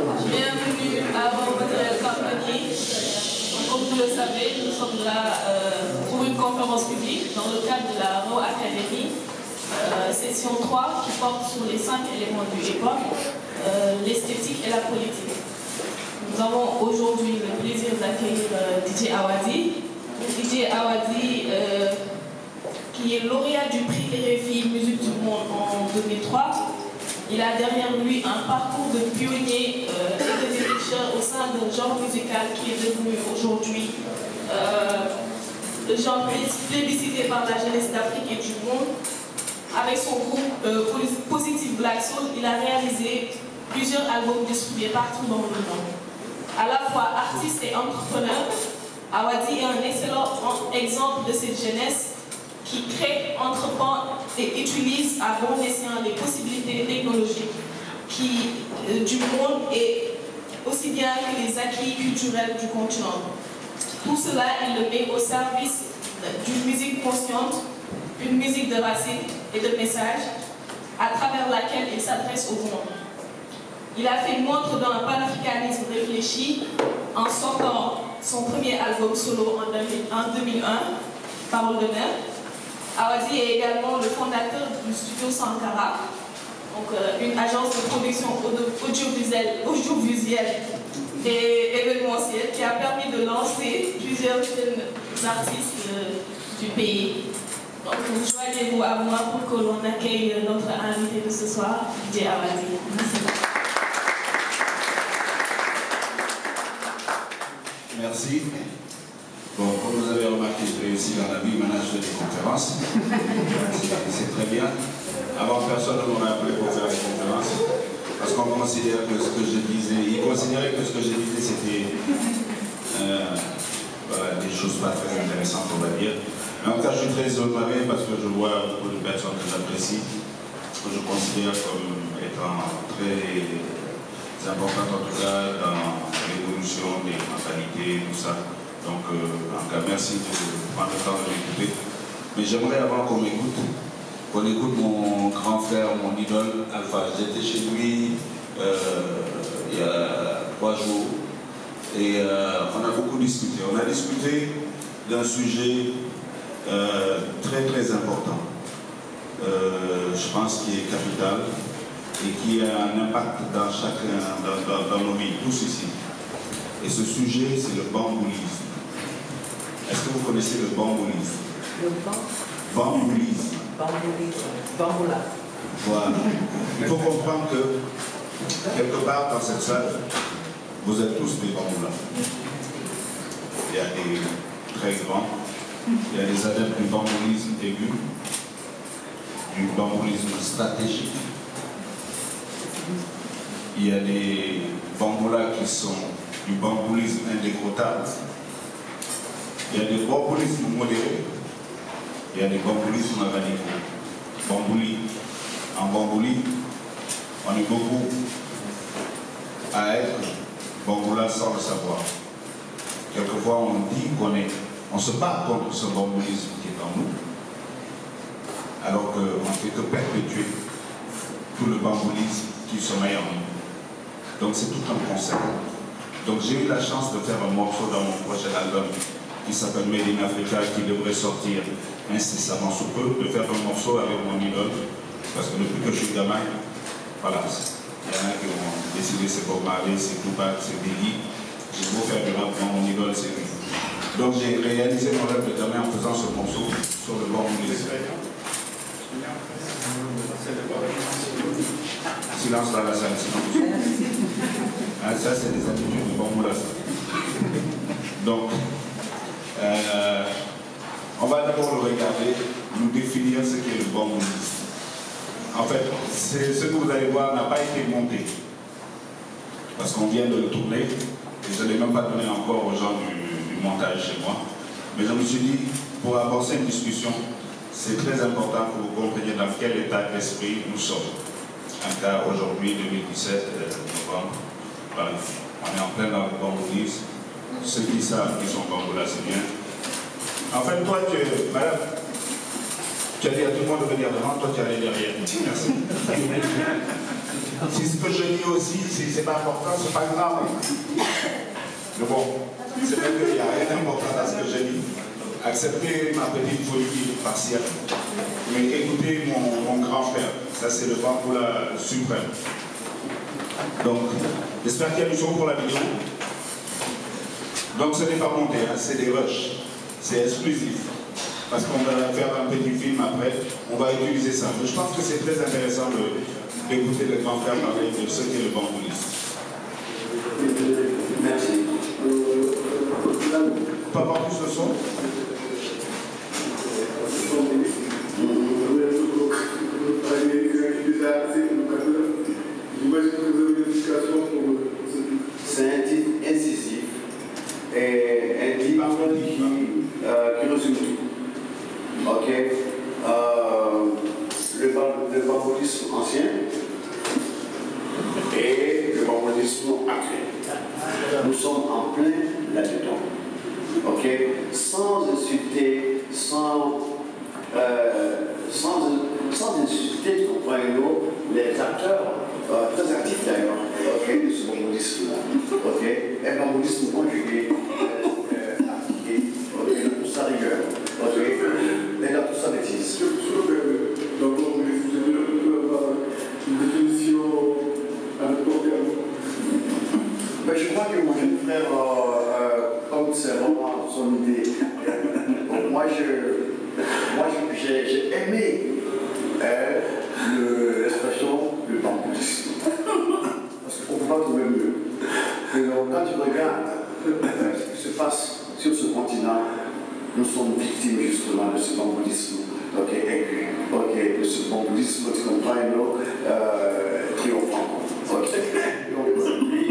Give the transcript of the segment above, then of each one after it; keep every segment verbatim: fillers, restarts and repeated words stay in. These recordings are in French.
Bienvenue à Raw Material Company. Comme vous le savez, nous sommes là euh, pour une conférence publique dans le cadre de la Raw Academy, euh, session trois, qui porte sur les cinq éléments du hip-hop, euh, l'esthétique et la politique. Nous avons aujourd'hui le plaisir d'accueillir euh, D J Awadi. D J Awadi, euh, qui est lauréat du prix R F I Musique du Monde en deux mille trois. Il a derrière lui un parcours de pionnier euh, et de défricheur au sein d'un genre musical qui est devenu aujourd'hui euh, le genre plébiscité par la jeunesse d'Afrique et du monde. Avec son groupe euh, Positive Black Soul, il a réalisé plusieurs albums distribués partout dans le monde. À la fois artiste et entrepreneur, Awadi est un excellent exemple de cette jeunesse qui crée, entreprend et utilise à bon escient les possibilités technologiques qui, euh, du monde et aussi bien que les acquis culturels du continent. Tout cela, il le met au service d'une musique consciente, une musique de racines et de messages, à travers laquelle il s'adresse au monde. Il a fait montre d'un panafricanisme réfléchi en sortant son premier album solo en deux mille un, Parole d'honneur. Awadi est également le fondateur du studio Sankara, donc euh, une agence de production audiovisuelle, audiovisuelle et événementielle qui a permis de lancer plusieurs jeunes artistes euh, du pays. Donc joignez-vous à moi pour que l'on accueille notre invité de ce soir, D J Awadi. Merci. Merci. Bon, comme vous avez remarqué, je réussis dans la vie, maintenant je fais des conférences. C'est très bien. Avant, personne ne m'aurait appelé pour faire des conférences. Parce qu'on considère que ce que je disais, ils considéraient que ce que je disais, c'était euh, voilà, des choses pas très intéressantes, on va dire. Mais en tout cas, je suis très honoré parce que je vois beaucoup de personnes que j'apprécie, que je considère comme étant très importantes, en tout cas, dans l'évolution des mentalités, tout ça. Donc, euh, en tout cas, merci de prendre le temps de m'écouter. Mais j'aimerais avant qu'on m'écoute, qu'on écoute mon grand frère, mon idole, Alpha. J'étais chez lui euh, il y a trois jours et euh, on a beaucoup discuté. On a discuté d'un sujet euh, très très important, euh, je pense qui est capital et qui a un impact dans chacun, dans, dans, dans nos vies, tous ici. Et ce sujet, c'est le bamboulisme. Est-ce que vous connaissez le bamboulisme? Le bamboulisme. Bamboulisme. Bamboula. Voilà. Il faut comprendre que, quelque part dans cette salle, vous êtes tous des bamboulas. Il y a des très grands, il y a des adeptes du bamboulisme aigu, du bamboulisme stratégique. Il y a des bamboulas qui sont du bamboulisme indécrottable. Il y a des bamboulismes modérés, il y a des bamboulismes radicaux. Bambouli, en bambouli, on est beaucoup à être bamboula sans le savoir. Quelquefois on dit qu'on est, on se bat contre ce bamboulisme qui est en nous, alors qu'on ne fait que perpétuer tout le bamboulisme qui sommeille en nous. Donc c'est tout un concept. Donc j'ai eu la chance de faire un morceau dans mon prochain album qui s'appelle Made in Africa, qui devrait sortir incessamment sous peu, de faire un morceau avec mon idole, parce que depuis que je suis gamin, voilà, il y en a qui ont décidé c'est Bob Marley, c'est Tupac, c'est Biggie, j'ai beau faire du rap, mon idole c'est lui. Donc j'ai réalisé mon rêve de gamin en faisant ce morceau sur le bamboulisme. Silence dans la salle, silence. Ah, ça c'est des habitudes du bamboulas. Donc, Euh, on va d'abord le regarder, nous définir ce qu'est le bamboulisme. En fait, ce que vous allez voir n'a pas été monté, parce qu'on vient de le tourner, et je ne l'ai même pas donné encore aux gens du, du montage chez moi. Mais je me suis dit, pour avancer une discussion, c'est très important que vous compreniez dans quel état d'esprit nous sommes. En cas aujourd'hui, deux mille dix-sept, novembre, voilà, on est en plein dans le bamboulisme. Ceux qui savent qui sont bamboulas, c'est bien. En fait, toi, tu es, madame, tu as dit à tout le monde de venir devant, toi tu es allé derrière. Merci. Si ce que je dis aussi, si c'est pas important, c'est pas grave. Mais bon, c'est vrai qu'il n'y a rien d'important dans ce que je dis. Acceptez ma petite folie partielle. Mais écoutez mon, mon grand frère. Ça, c'est le Bamboula suprême. Donc, j'espère qu'il y a du son pour la vidéo. Donc, ce n'est pas monté, hein, c'est des rushs. C'est exclusif. Parce qu'on va faire un petit film après, on va utiliser ça. Mais je pense que c'est très intéressant d'écouter le grand frère parler de ce qu'est le bamboulisme. Merci. Pas avoir plus le son? C'est un titre incisif et un titre qui, euh, qui résume tout. Ok. Euh, le, le bamboulisme ancien et le bamboulisme actuel. Nous sommes en plein là-dedans. Ok. Sans insulter, sans, euh, sans, sans insulter, comprenez-nous, les acteurs. Euh, très actif d'ailleurs, okay, de ce bamboulisme-là. Okay. Un bamboulisme conjugué, euh, euh, appliqué, okay, dans toute sa rigueur, okay, et dans toute sa bêtise. Sur le bamboulisme, je veux avoir une définition à notre portée. Ben, je crois que mon jeune frère, euh, euh, comme c'est vraiment son idée, moi j'ai aimé euh, l'expression le bamboulisme. Parce qu'on ne peut pas trouver mieux. Et donc, quand tu regardes euh, ce qui se passe sur ce continent, nous sommes victimes justement de ce bamboulisme. Ok, ok, de ce bamboulisme, tu comprends, euh, triomphant. Ok. Donc,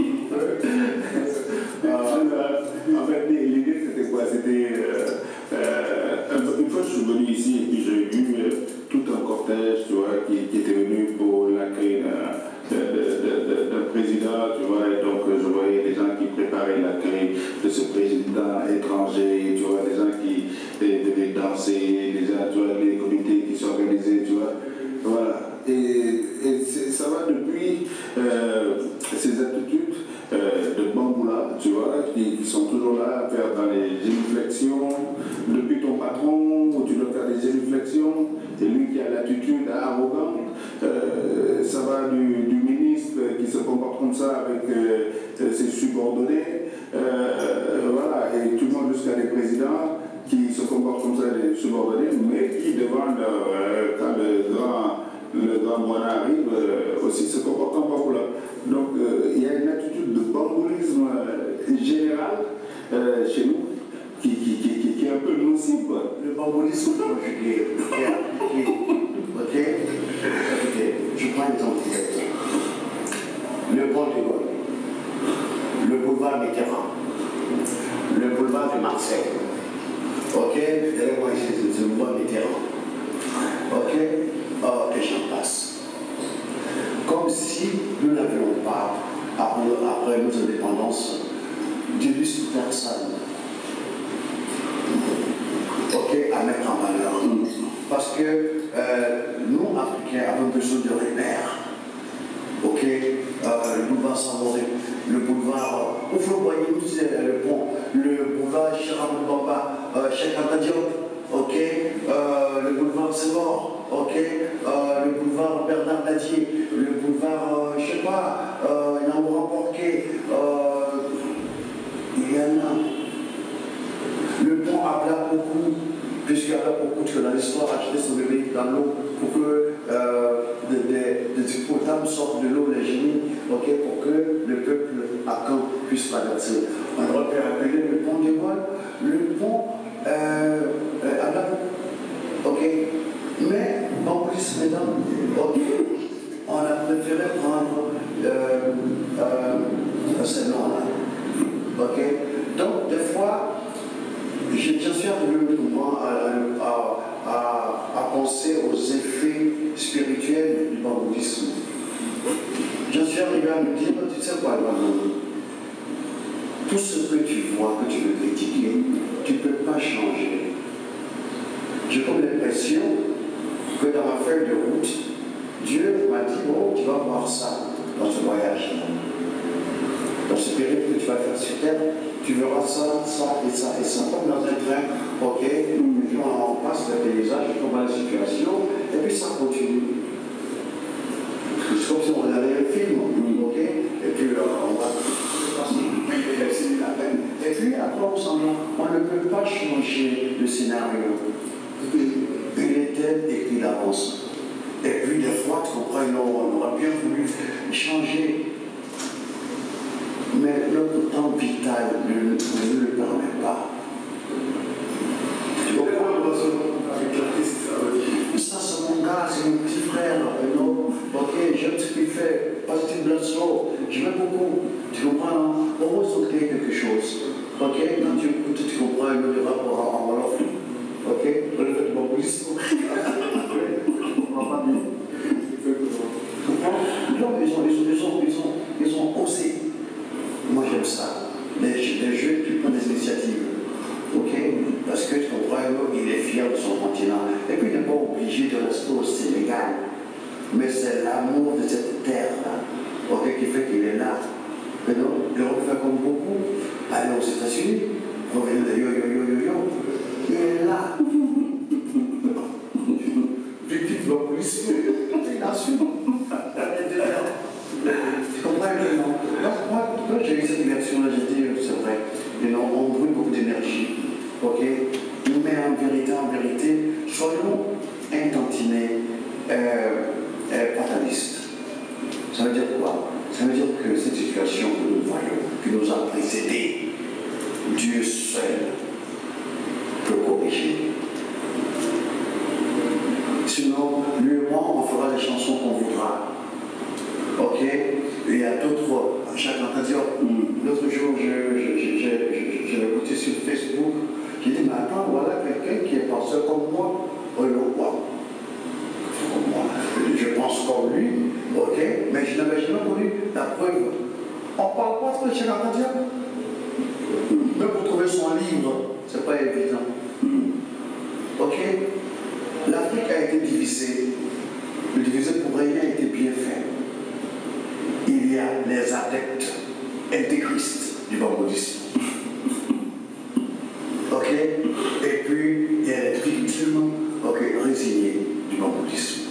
euh, en fait, l'idée c'était quoi? C'était euh, euh, une fois que je suis venu ici et puis j'ai vu euh, tout un cortège, tu vois, qui, qui était venu pour l'accueil d'un président, tu vois, et donc je voyais des gens qui préparaient l'accueil de ce président étranger, tu vois, des gens qui devaient danser, des gens, tu vois, les comités qui s'organisaient, tu vois, voilà. Et, et ça va depuis euh, ces attitudes euh, de Bamboula, tu vois, qui, qui sont toujours là à faire dans les génuflexions, depuis ton patron, où tu dois faire des génuflexions, et lui qui a l'attitude arrogante, euh, ça va du, du ministre qui se comporte comme ça avec euh, ses subordonnés, euh, voilà, et tout le monde jusqu'à des présidents qui se comportent comme ça, des subordonnés, mais qui devant le, euh, quand le grand le grand Moana arrive, euh, aussi se comporte en Bamboula. Donc euh, il y a une attitude de bamboulisme euh, général euh, chez nous qui, qui, qui, qui, qui est un peu nocive. Le bamboulisme conjugué est appliqué. Ok. Écoutez, je prends un exemple direct. Le pont de Gaulle, le boulevard Mitterrand, le boulevard de Marseille. Ok. Derrière moi ici, c'est le boulevard Mitterrand. Ok. Oh, et j'en passe. Comme si nous n'avions pas, après, après notre indépendance, d'illustres personnes, ok, à mettre en valeur. Parce que euh, nous, Africains, avons besoin de repères. Ok, euh, le boulevard Samoré, le boulevard, où vous voyez où c'est le pont, le boulevard Chiramou Bamba, euh, Cheikh Anta Diop, ok, euh, le boulevard Senghor. Ok, euh, le boulevard Bernard Dadier, le boulevard, euh, je ne sais pas, euh, Namoura Porquet, euh, il y en a. Le pont à Blapokou, puisqu'à Blapokou, tu dans l'histoire, a jeté son bébé dans l'eau pour que euh, des, des hippopotames sortent de l'eau, les génies, ok, pour que le peuple à Caen puisse traverser. On aurait pu appeler le pont de Gaulle, le pont euh, euh, à Blapokou, ok. Mais, bamboulisme mesdames, ok, on a préféré prendre euh, euh, ce nom-là. Ok. Donc, des fois, je, je suis arrivé à, à, à, à penser aux effets spirituels du bamboulisme. Je suis arrivé à me dire, tu sais quoi, Maman, tout ce que tu vois, que tu veux critiquer, tu ne peux pas changer. J'ai comme l'impression que dans ma feuille de route, Dieu m'a dit, oh, tu vas voir ça. dans ce voyage, dans ce périple que tu vas faire sur Terre, tu verras ça, ça et ça et ça, comme dans un train, ok, on passe le paysage, on voit la situation, et puis ça continue. C'est comme si on regardait un film, ok, et puis euh, on va passer la peine. Et puis après on s'en va, on ne peut pas changer le scénario. Il est tel écrit d'avance. Et puis des fois, tu comprends, on aurait bien voulu changer. Mais notre temps vital ne, ne nous le permet pas. Tu comprends? Ça, c'est mon gars, c'est mon petit frère. Non? Ok, j'aime ce qu'il fait. Parce que tu me laisses slow. Je m'aime beaucoup. Tu comprends? Non? Au moins, ils ont créé quelque chose. Ok? Quand tu écoutes, tu comprends le rapport en Wolof. Ok? On le fait de bon police. Non, ils ont, ils ont, ils ont, ils ont, ils ont osé. Moi j'aime ça. Les, les jeunes qui prennent des initiatives. Ok? Parce que tu comprends, il est fier de son continent. Et puis il n'est pas obligé de rester au Sénégal. Mais c'est l'amour de cette terre-là, ok, qui fait qu'il est là. Mais non, il aurait fait comme beaucoup. Aller aux États-Unis, revenir de yo yo yo yo yo. Il est là. Victime de la police, il assume. Tu comprends non? Donc, moi, quand j'ai eu cette version-là, j'ai dit, c'est vrai, mais non, on brûle beaucoup d'énergie. Ok? Mais en vérité, en vérité, soyons intantinés, euh, euh, fatalistes. Ça veut dire quoi? Ça veut dire que cette situation que nous voyons, qui nous a précédés, Dieu seul peut corriger. Sinon, lui et moi, on fera les chansons qu'on voudra. Ok? Et il y a d'autres, chacun peut dire, l'autre jour, j'ai écouté sur Facebook, j'ai dit, mais attends, voilà quelqu'un qui est pensé comme moi, oh, le roi. Comme moi. Je pense comme lui, ok? Mais je n'avais jamais connu la preuve. On ne parle pas de chacun peut dire. Même pour trouver son livre, ce n'est pas évident. Ok? L'Afrique a été divisée. Le diviser pour rien a été bien fait. Il y a les adeptes intégristes du bambouisme. Ok? Et puis, il y a les victimes ok, résignées du bambouisme.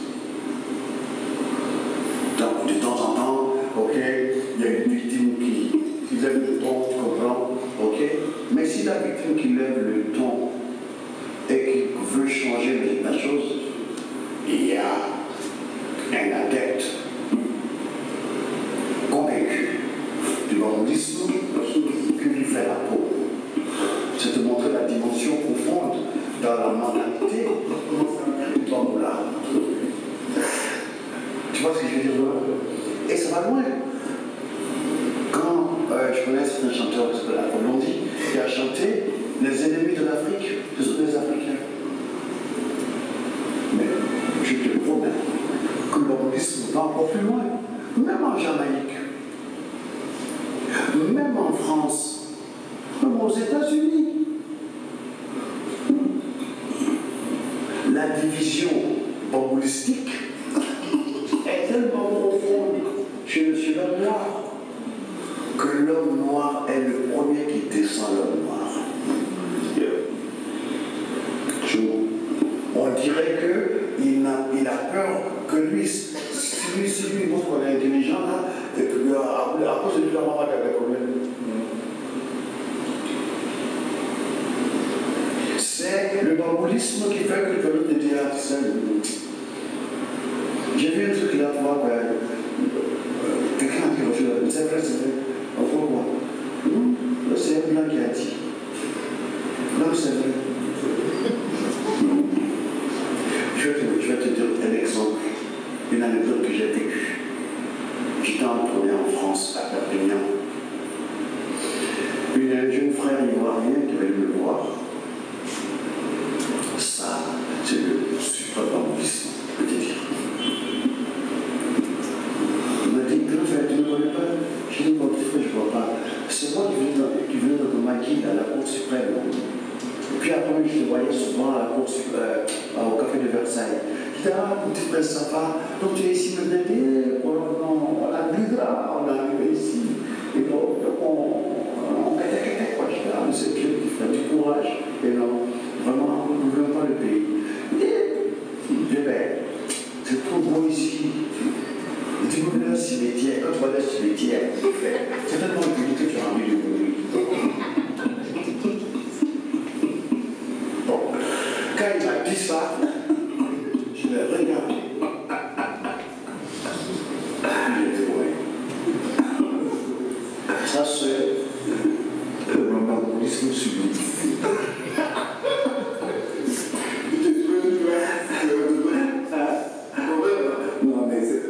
Donc, de temps en temps, ok, il y a une victime qui, qui lève le ton, tu comprends? Ok? Mais si la victime qui lève le ton et qui veut changer la chose, il y a un adepte convaincu du bambouisme qui lui fait la peau. C'est de montrer la dimension profonde dans la mentalité du bamboula. Tu vois ce que je veux dire? Et ça va loin. Quand euh, je connais un chanteur qui s'appelle Alpha Blondy, qui a chanté Les ennemis de l'Afrique, ce sont des Africains. Mais je te promets que le bambouisme va encore plus loin. Même en Jamaïque, même en France, même aux États-Unis. La division bambouistique est tellement profonde chez le chez l'homme noir que l'homme noir est le premier qui descend l'homme noir. On dirait qu'il a, il a peur que lui, si lui, si lui montre qu'on est intelligent, là, et puis à, à cause de lui, la maman a des problèmes. C'est le bambouisme qui fait que le peuple était artisan. J'ai vu un truc là, tu vois, euh, quelqu'un qui a reçu la c'est vrai, c'est vrai. On voit quoi? Non, c'est un blanc qui a dit. Non, c'est vrai. Je vais, te, je vais te dire un exemple, une anecdote que j'ai vécue. J'étais en tournée en France, à Perpignan. Une jeune frère ivoirien qui avait me voir. Ça, c'est le super bambouisme, je peux te dire. Il m'a dit, grand frère, tu ne connais pas? J'ai dit, mon petit frère, je ne vois pas. C'est moi qui venais dans, qui venais dans le maquis à la Cour suprême. Et puis après, Ah, petit frère, ça va. Donc tu es ici le bébé, on, on, on a plus gras, on est arrivé ici. Et donc, on, on était quoi, je dis, ah, c'est bien, petit frère, du courage. Et non, vraiment, nous ne voulons pas le pays. Et, bébé, c'est trop beau ici. Et tu me mets un cimetière, quand tu vois le cimetière, c'est tellement joli que tu as envie de mourir. Bon, quand il m'a dit ça, je l'ai regardé. Il était ouais. Ça, c'est le bambolisme sublime. Non, mais c'est...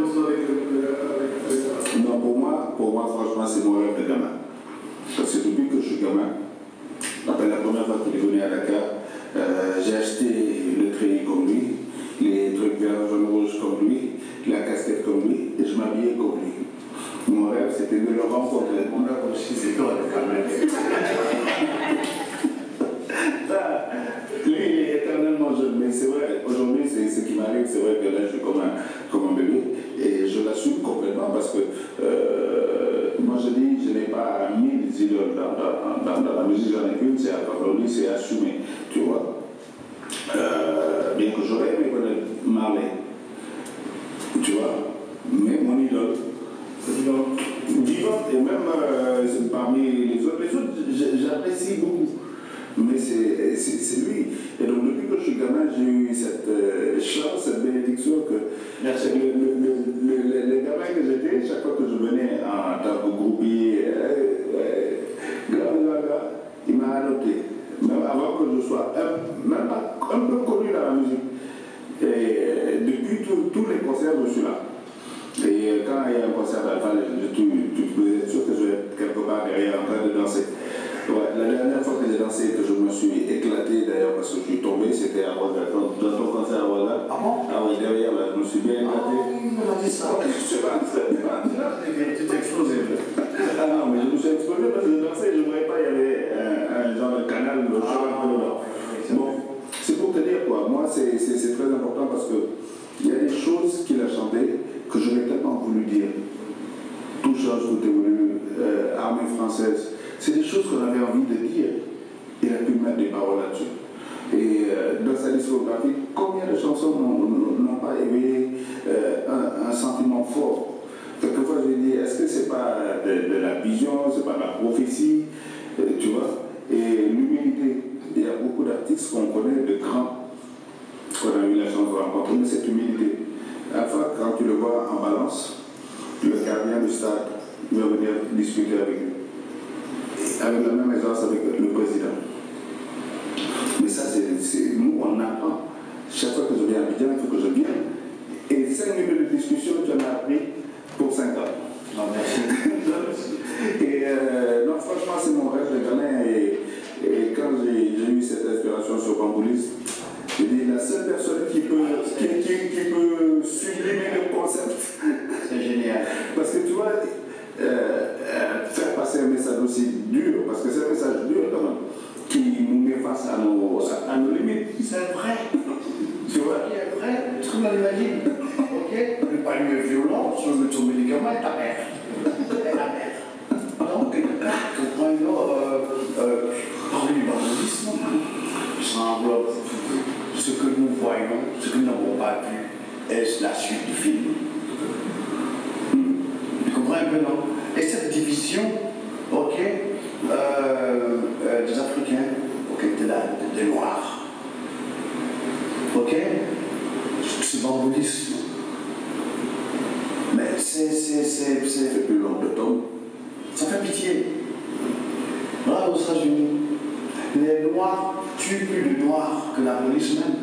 Non, pour moi, pour moi, franchement, c'est mon rêve de gamin. Parce que depuis que je suis gamin, après la première fois qu'il est venu à Dakar, euh, j'ai acheté le treillis comme lui, les trucs verts, jaune, rouge comme lui, la casquette comme lui, et je m'habillais comme lui. Mon rêve, c'était de le rencontrer. Mon rêve aussi, c'est toi, quand même. Lui, il est éternellement jeune, mais c'est vrai, aujourd'hui, c'est ce qui m'arrive, c'est vrai que là, je suis comme un, comme un bébé, et je l'assume complètement parce que, euh, moi je dis, je n'ai pas mille idoles dans, dans, dans, dans la musique, j'en ai une, c'est aujourd'hui, c'est assumé, tu vois. Euh, bien que j'aurais aimé connaître Marley, tu vois, mais mon idole, vivante, et même euh, parmi les autres, les autres, j'apprécie beaucoup. Mais c'est lui. Et donc, depuis que je suis gamin, j'ai eu cette euh, chance, cette bénédiction que Merci. Le, le, le, le, le, le gamin que j'étais, chaque fois que je venais en tant que groupier, euh, euh, il m'a adopté. Même avant que je sois un, même pas, un peu connu dans la musique. Et depuis tous les concerts, je suis là. Et quand il y a un concert d'Alpha, tu, tu peux être sûr que je vais être quelque part derrière en train de danser. Ouais, la dernière fois que j'ai dansé, que je me suis éclaté d'ailleurs parce que je suis tombé, c'était à Ouaga, dans ton concert à Ouaga. Ah bon? Ah oui, derrière, là, je me suis bien éclaté. Ah oui, on m'a dit ça. Ouais, je sais pas, c'est bien. Tu t'es explosé. Ah non, mais je me suis explosé parce que je dansais, je ne voyais pas, il y avait un, un genre de canal, le chemin un peu dedans. Bon, c'est pour te dire quoi, moi c'est très important parce que il y a des choses qu'il a chantées que j'aurais tellement voulu dire. Tout change, tout évolue, euh, armée française. C'est des choses qu'on avait envie de dire. Il a pu mettre des paroles là-dessus. Et euh, dans sa discographie, combien de chansons n'ont pas éveillé euh, un, un sentiment fort? Quelquefois, je me dis, est-ce que c'est pas de, de la vision, c'est pas de la prophétie, euh, tu vois? Et l'humilité. Il y a beaucoup d'artistes qu'on connaît, de grands, qu'on a eu la chance de rencontrer, mais cette humilité. À la fois, quand tu le vois en balance, le gardien du stade va venir discuter avec lui. Avec la même aisance avec le président. Mais ça, c'est nous, on apprend. Chaque fois que je viens à Abidjan, il faut que je vienne. Et cinq minutes de discussion, tu en as appris pour cinq ans. Non, merci. Et euh, non, franchement, c'est mon rêve de gamin. Et, et quand j'ai eu cette inspiration sur Bamboulis, j'ai dit la seule personne qui peut, qui, qui, qui peut sublimer le concept. C'est génial. Parce que tu vois, euh, euh, faire passer un message aussi dur, parce que c'est un message dur quand même, qui nous met face à nos, à nos limites. C'est vrai. Tu vois? C'est vrai. Ce qu'on imagine. Ok? Le palier violent sur le ton médicament est ta mère. Elle ta mère. Donc, tu prends une autre, euh, euh, parler du bambolisme, ça englobe ce que nous voyons, ce que nous n'avons pas vu, est la suite du film. Tu comprends un peu, non? Et cette division, ok, euh, euh, des Africains, ok, de la, des Noirs, ok, ce bambolisme. Mais c'est plus long de temps. Ça fait pitié. Là, aux États-Unis, les Noirs tuent plus de Noirs que la police même.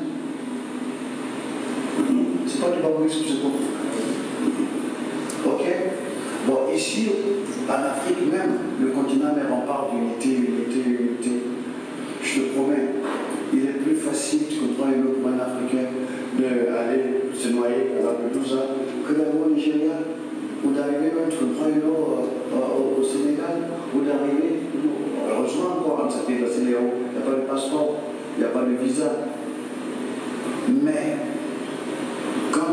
C'est pas du bambolisme, c'est pas. Ok? Bon, ici, en Afrique même, le continent même, on parle d'unité, unité, unité. Je te promets, il est plus facile, tu comprends, un autre man africain, d'aller se noyer à Lampedusa que d'aller au Nigeria, ou d'arriver même, tu comprends, une autre, euh, au Sénégal, ou d'arriver, heureusement encore, en cette île, il n'y a pas de passeport, il n'y a pas de visa. Mais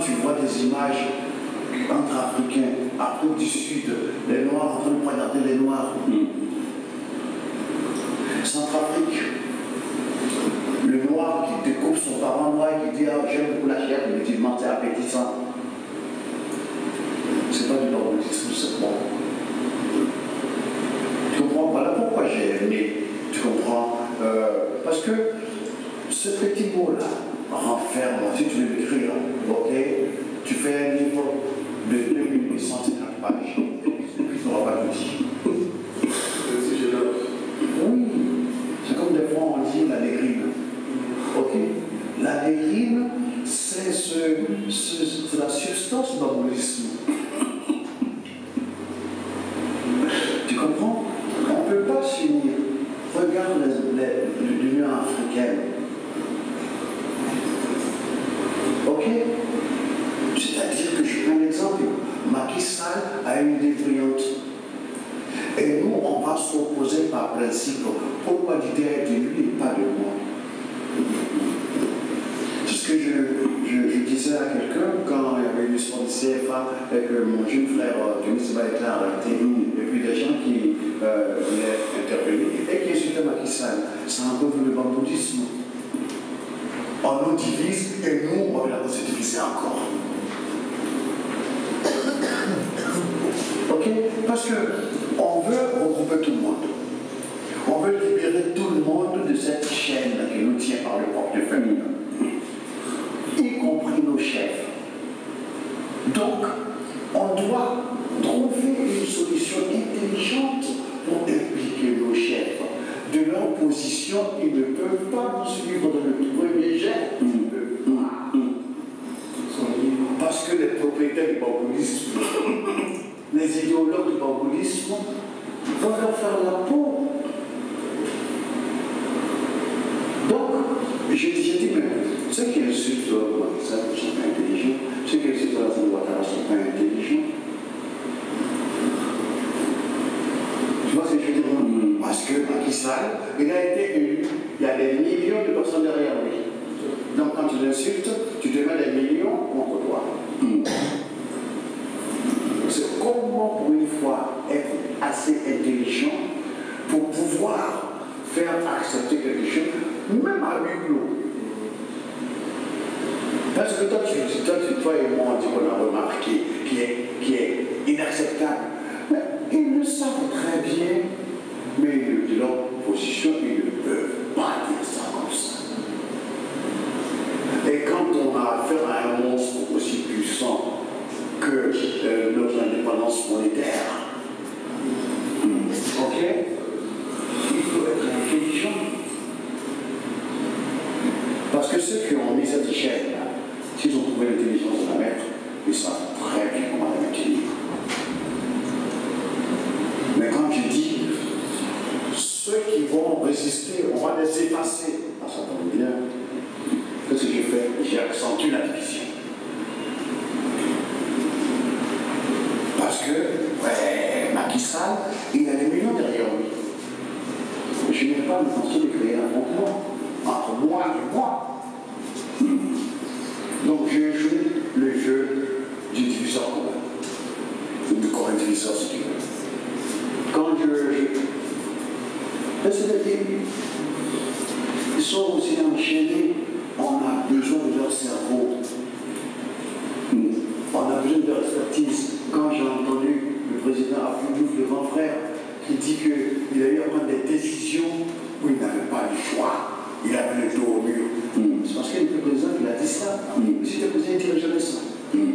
tu vois des images entre Africains, Afrique du Sud, les Noirs en train de poignarder les Noirs. Centrafrique, le Noir qui découpe son parent noir et qui dit ah, j'aime beaucoup la chair, mais il ment, c'est appétissant. C'est pas du banditisme, c'est bon. Tu comprends? Voilà pourquoi j'ai aimé. Tu comprends? euh, Parce que ce petit mot-là renferme, si tu veux l'écrire, ok? Tu fais un livre de deux mille huit cent cinquante pages, et puis tu n'auras pas tout dit. Oui, c'est comme des fois on dit la négrine. Ok? La négrine, c'est ce, ce, c'est la substance du bambolisme. Tu comprends? On ne peut pas s'unir. Regarde l'Union africaine. Ok? C'est-à-dire que je prends un exemple. Macky Sall a une idée brillante. Et nous, on va s'opposer par principe. Pourquoi l'idée est de lui et pas de moi? C'est ce que je, je, je disais à quelqu'un quand il y avait une histoire du C F A et que mon jeune frère Denis Seba était arrêté, et puis des gens qui euh, venaient intervenir et qui insultaient Macky Sall. C'est un peu le bambolisme. On nous divise et nous, on va se diviser encore. Ok? Parce qu'on veut regrouper tout le monde. On veut libérer tout le monde de cette chaîne qui nous tient par le portefeuille, y compris nos chefs. Donc, on doit trouver une solution intelligente pour impliquer nos chefs. De leur position, ils ne peuvent pas nous suivre dans le premier jet. Ils ne peuvent pas. Parce que les propriétaires du bambolisme, les idéologues du bambolisme, vont leur faire la peau. Donc, j'ai dit, mais ceux qui insultent Macky Sall ne sont pas intelligents, ceux qui insultent Alassane Ouattara ne sont pas intelligents. Tu vois ce que je veux dire? Parce que Macky Sall, il a été élu, il y a des millions de personnes derrière lui. Donc quand tu l'insultes, tu te mets des millions contre toi. C'est comment pour une fois être assez intelligent pour pouvoir faire accepter quelque chose, même à huis clos. Parce que toi, tu, toi, tu, toi et moi, on dit qu'on a remarqué qui est, qui est inacceptable. Mais ils le savent très bien, mais de leur position, ils ne peuvent pas dire ça comme ça. Et quand on a affaire à un monstre aussi puissant que euh, notre indépendance monétaire, ok, il faut être intelligent. Parce que ceux qui ont mis cette chaîne-là, s'ils ont trouvé l'intelligence de la mettre, ils savent très bien comment la maintenir. Mais quand je dis ceux qui vont résister, on va les effacer, ah, ça tombe bien. Qu'est-ce que j'ai fait? J'ai accentué la division. Parce que, ouais, Macky Sall, il a des millions derrière lui. Je n'ai pas l'intention de créer un affrontement entre moi et moi. Donc j'ai joué le jeu du diviseur commun. Du commun diviseur, si tu veux. Quand je... C'est-à-dire, ils sont aussi enchaînés. On a besoin de leur cerveau. On a besoin de leur expertise. Quand j'ai entendu le président Abdou Diouf, le grand frère, qui dit qu'il a eu à prendre des décisions où il n'avait pas le choix. Il avait le dos au mur. Mm. C'est parce qu'il était président qu'il a dit ça. Mm. Si le président ne dirait jamais ça. Mm.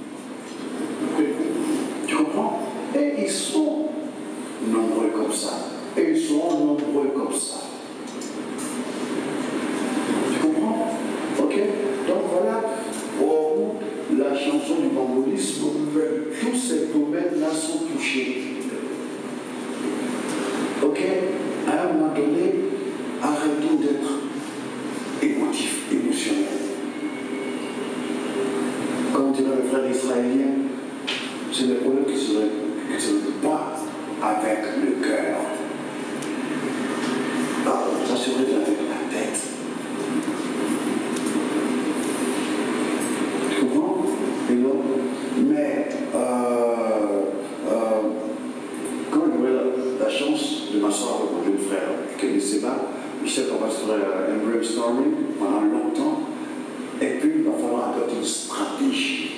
Tu comprends? Et ils sont nombreux comme ça. Et ils seront nombreux comme ça. Tu comprends? Ok? Donc voilà, pour la chanson du bambolisme, tous ces domaines-là sont touchés. Ok? À un moment donné, arrêtons d'être émotifs, émotionnels. Comme dirait le frère israélien, c'est des problèmes qui se battent avec le cœur. Ça se règle avec la tête. Tu comprends? pendant longtemps, et puis il va falloir adopter une stratégie.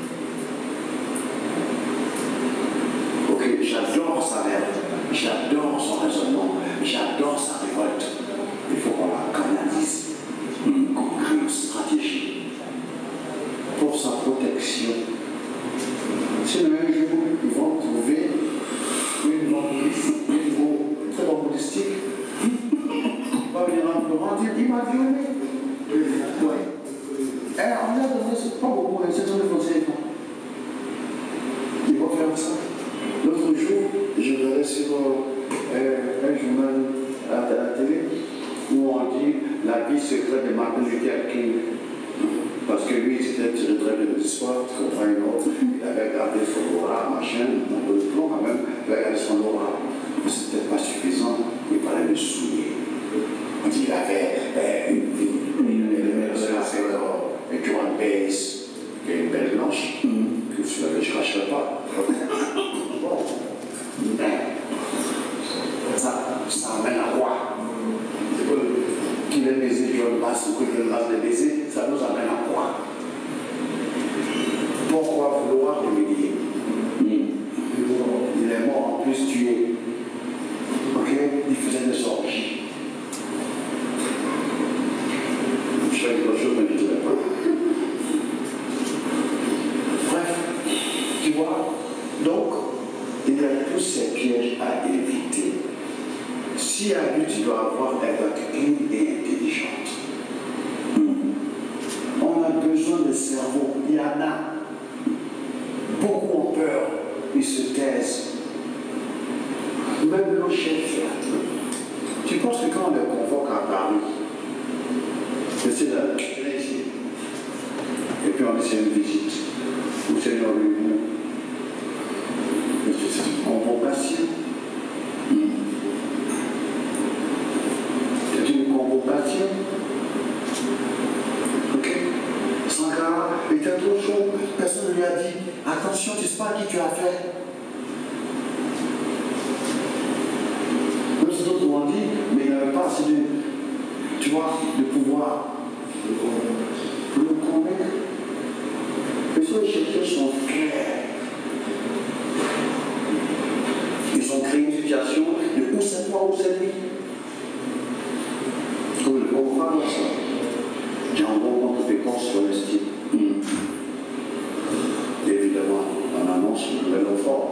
Ok, j'adore sa mère, j'adore son raisonnement, j'adore sa révolte. Il faut qu'on la canalise, qu'on crée une stratégie pour sa protection. Sinon, un jour, ils vont trouver une bamboulistique, une bonne, très bamboulistique. Il va venir en pleurant dire il m'a violé. Oui. Eh, on a donné, c'est pas beaucoup, c'est sur le conseil. Ils vont faire ça. L'autre jour, je verrai sur euh, un journal à la télé où on dit la vie secrète de Martin Luther King. Parce que lui, c'était tiré très bien de l'histoire, tu comprends une autre. Il avait gardé son aura, machin, un peu de plomb quand même, il avait gardé son aura. Mais c'était pas suffisant, il fallait le souiller. On dit qu'il avait euh, une vie, il avait Joan Baez, qui est une belle blanche, que je ne cracherai pas. Bon, mais ça, ça amène à quoi? Qu'il ait baisé Joan Baez ou que Joan Baez l'ait baisé, ça nous amène à quoi? Pourquoi vouloir l'humilier? Il est mort en plus tué. Ok? Il faisait des orgies. Je fais quelque chose, mais je ne dirais pas. Bref, tu vois, donc, il y a tous ces pièges à éviter. Si un but, tu dois avoir, elle doit être clean et intelligente. On a besoin de cerveau. Il y en a. Beaucoup ont peur. Ils se taisent. Même nos chefs. Tu penses que quand on les convoque à Paris, c'est là, ici. Et puis on dit c'est une visite. Ou c'est une réunion. C'est une convocation. C'est une convocation. Ok? Sankara était trop chaud. Personne ne lui a dit attention, tu ne sais pas à qui tu as fait. Même si d'autres m'ont dit, mais il n'avait pas assez de, tu vois, de pouvoir pour le convaincre. Les autres chercheurs sont clairs. Ils ont créé une situation de où c'est toi, où c'est lui. Comme le bon frère, ça. J'ai un bon contre-dépense sur le style. Évidemment, on annonce une nouvelle offre.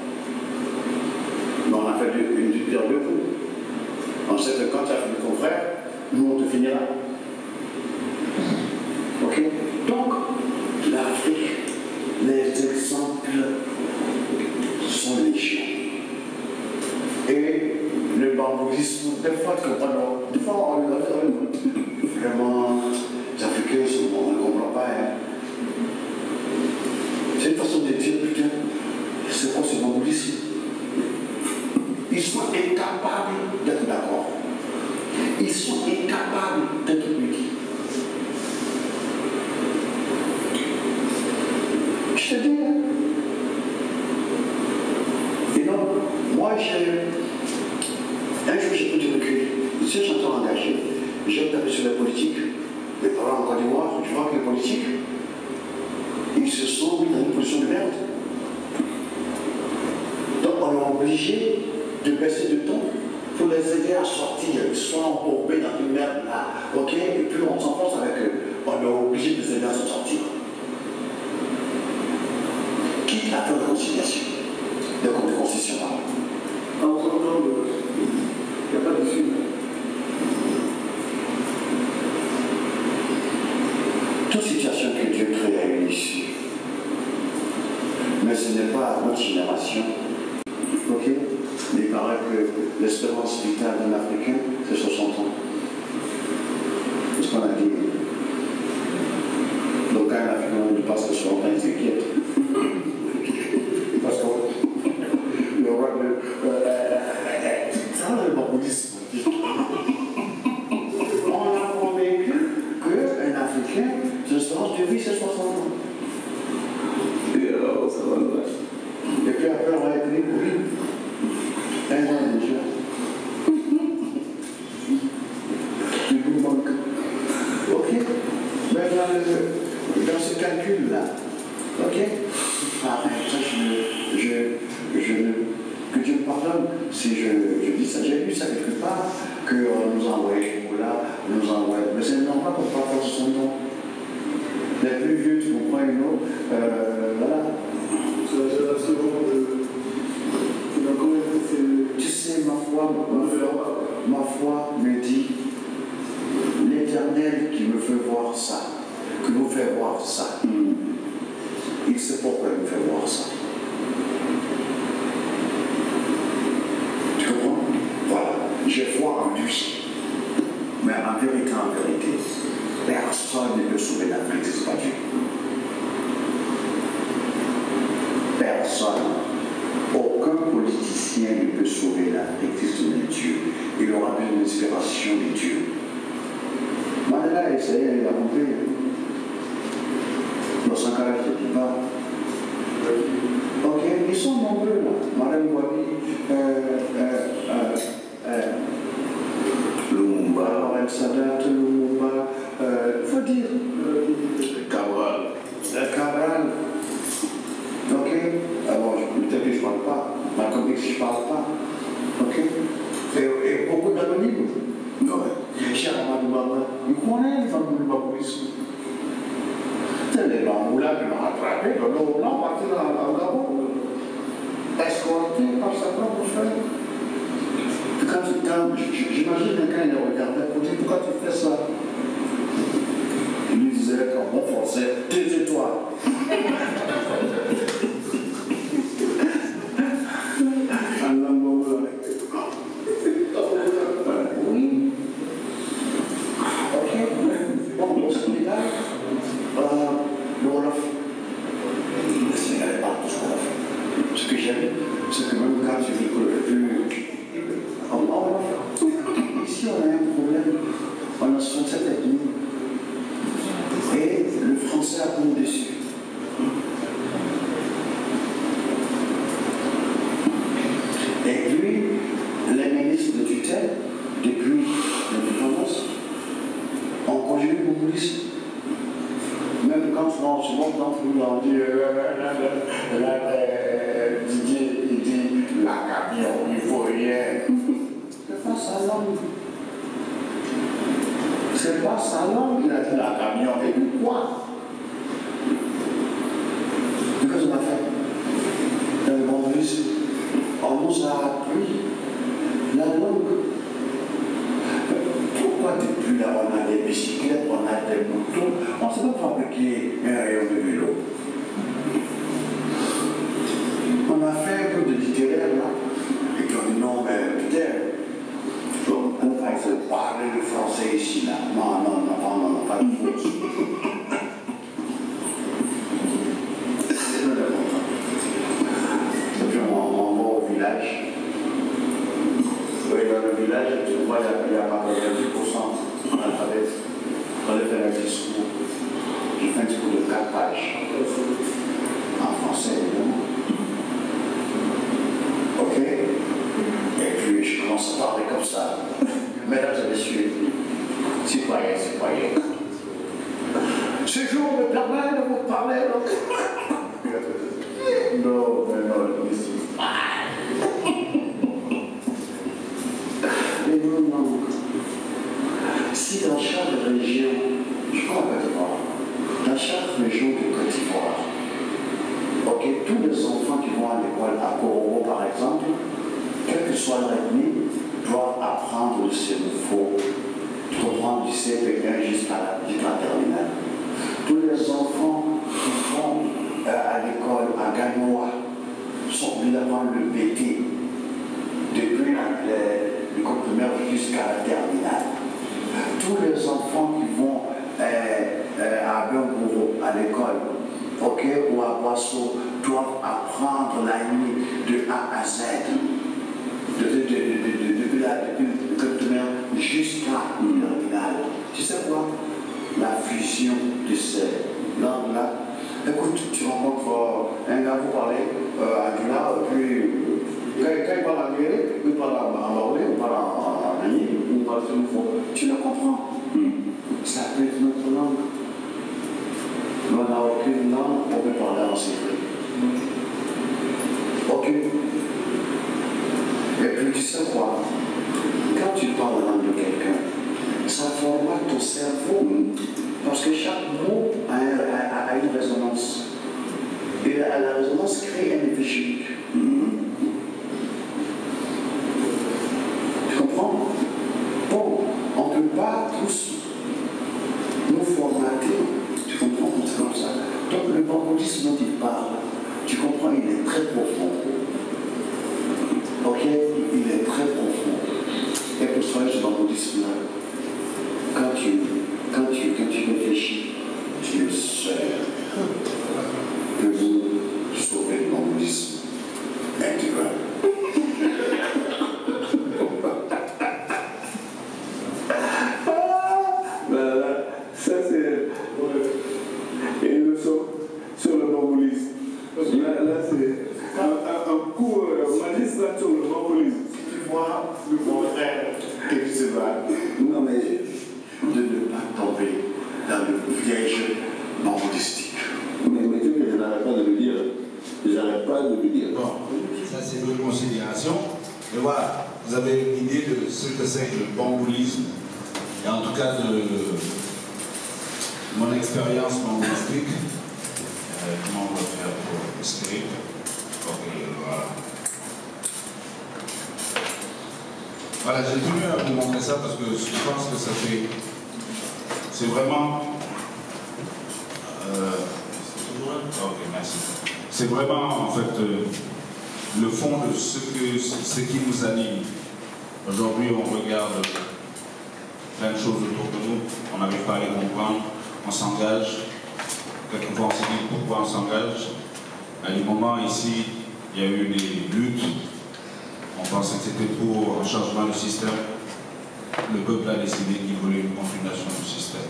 Mais on a fait une petite pierre de coup. On sait que quand tu as fini ton frère, nous on te finira. Ok? Donc, l'Afrique, les exemples sont légion. Et le bambouisme, des fois tu comprends, non? Des fois on le fait vraiment, les Africains, on ne comprend pas. Hein. C'est une façon de dire, putain, c'est quoi ce bambouisme? Ils sont incapables d'être d'accord. Ils sont incapables d'être unis. Je te dis, hein. Et donc, moi, j'ai. Un jour, j'ai pris du recul. Je suis chanteur engagé. J'ai tapé sur la politique. Les parents en Côte d'Ivoire, tu vois que les politiques, ils se sont mis dans une position de merde. Donc, on est obligé de baisser de ton pour les aider à sortir. Ils sont embourbés dans une merde là. Ok? Et puis, on s'enfonce avec eux. On est obligé de les aider à s'en sortir. Quitte à faire de conciliation, de concession. En entendant, il n'y a pas de film. Toute situation que Dieu crée a une issue. Mais ce n'est pas à notre génération. Ok? Il paraît que l'espérance vitale d'un Africain, c'est soixante ans. C'est ce qu'on a dit. Donc quand un Africain ne passe que soixante ans, il s'inquiète. Parce que le roi de. Ça, le bambouisme. On a convaincu qu'un Africain, l'espérance de vie, c'est soixante ans. Et alors, ça va loin. Et puis après, on a été oui. Un an déjà. Il nous manque. Ok. Mais dans, le, dans ce calcul-là, ok? Arrête, ça, je, je, je ne. Que Dieu me pardonne si je, je dis ça. J'ai lu ça quelque part, qu'on nous envoie là, on nous envoie. Mais c'est normal qu'on ne peut pas faire son nom. Les plus vieux, tu comprends une autre. Euh, voilà. C'est la génération de. Tu sais, ma foi, ma, ma foi me dit, l'Éternel qui me fait voir ça, qui nous fait voir ça, il sait pourquoi il me fait voir ça. Tu comprends? Voilà. J'ai foi en lui. Mais en vérité, en vérité, personne ne peut sauver l'Afrique, c'est pas Dieu. Personne. Aucun politicien ne peut sauver l'Afrique, c'est Dieu. Il aura besoin de l'inspiration de Dieu. Mandela a essayé, il a compris. Dans Sankara, je ne dis pas. Ok, ils sont nombreux là. Madame Wabi, euh, euh, euh, euh, Lumumba, Laurent Sadat, Lumumba, il euh, faut dire, euh, Cabral. Euh, Cabral. Ok, alors peut-être que je ne parle pas, Malcolm X, je ne parle pas. Ok, et, et beaucoup d'anonymes. Non, cher Amadou Baba, il connaît les Amadou Baba ici. C'est les Bamboula qui l'ont attrapé, donc on l'a parti dans le Gabon. Escorté par sa propre frère. Quand tu quand, j'imagine quelqu'un il regardait pour dire pourquoi tu fais ça. Il lui disait en bon français, tais-toi. Oui. Ok. Bon, au Sénégal, euh, le Wolof, le Sénégal est pas tous Wolof. Ce que j'aime, c'est que même quand tu vis en Wolof, ici on a un problème. On a soixante-sept ethnies. Et le français a pris dessus. Et puis, les ministres de tutelle, depuis l'indépendance, ont conjugué le populisme. Même quand on se montre dans le monde, on dit Didier, il dit la camion, il faut rien. C'est pas sa langue. C'est pas sa langue, il a dit la camion. Et puis quoi? Qu'est-ce qu'on a fait? Dans le populisme, on nous a appris la langue. Pourquoi depuis là on a des bicyclettes, on a des motos, on ne sait pas fabriquer un rayon de vélo. On a fait un peu de littéraire là, et puis on dit non, mais putain, on va se parler le français ici là. Non, non, non, non, non, non, pas de fausse. C'est très important. Et puis on, on va au village. Oui, dans le village, tu vois, il y a quatre-vingt-dix pour cent d'alphabet. On va faire un discours. Je fais un discours de quatre pages. En français, évidemment. Ok? Et puis, je commence à parler comme ça. Mesdames et messieurs, citoyens, citoyennes. Ce jour me permet de vous parler. Non, mais non, ici. Non, non. Si dans chaque région, je crois Côte d'Ivoire, dans chaque région de Côte d'Ivoire, ok, tous les enfants qui vont à l'école à Korobo par exemple, quelle que soit leur ethnie, doivent apprendre le sémophore, tu comprends, du C P un jusqu'à la terminale. Tous les enfants qui vont euh, à l'école à Gagnoa sont obligés d'avoir le B T depuis l'école primaire jusqu'à la terminale. Tous les enfants qui vont euh, euh, à Bengouro, à l'école, ok, ou à Boisseau, doivent apprendre la nuit de A à Z, depuis l'école primaire jusqu'à la terminale. Tu sais quoi? La fusion de ces langues-là. Écoute, tu rencontres euh, un gars, vous parlez euh, à Gula, puis quand, quand il parle anglais, il parle en anglais, il parle en anglais, il parle sur le fond, tu le comprends. Mm. ça peut être notre langue. Mais on n'a aucune langue, on peut parler en secret. Aucune. Et puis tu sais quoi? Quand tu parles la langue de quelqu'un, ça formate ton cerveau. Parce que chaque mot a, a, a une résonance. Et la, la résonance crée un effet chimique. Tu comprends? Bon, on ne peut pas tous nous formater. Tu comprends? C'est comme ça. Donc le bamboulisme dont il parle, tu comprends, il est très profond. Ok? Il est très profond. Et pour ça, ce bamboulisme-là, quand tu, quand, tu, quand tu réfléchis, tu sais que vous sauvez le bamboulisme intégral. Voilà, ça c'est une leçon sur le bamboulisme. Là, là c'est un, un, un cours magistral sur le bamboulisme. Tu vois, mon frère, que tu sais pas. Non, mais de ne pas tomber dans le piège bamboulistique. Mais, mais tu sais que je n'arrête pas de le dire. Je n'arrête pas de le dire. Bon, ça c'est notre considération. Et voilà, vous avez une idée de ce que c'est le bamboulisme. Et en tout cas de mon expérience bamboulistique. Euh, comment on va faire pour le script? Ok, voilà. Voilà, j'ai tenu à vous montrer ça parce que je pense que ça fait... C'est vraiment... Euh, ok, merci. C'est vraiment, en fait, euh, le fond de ce, que, ce qui nous anime. Aujourd'hui, on regarde plein de choses autour de nous. On n'arrive pas à les comprendre. On s'engage. Quelquefois, on se dit pourquoi on s'engage. À des moments, ici, il y a eu des luttes. On pensait que c'était pour un changement de système. Le peuple a décidé qu'il voulait une continuation du système.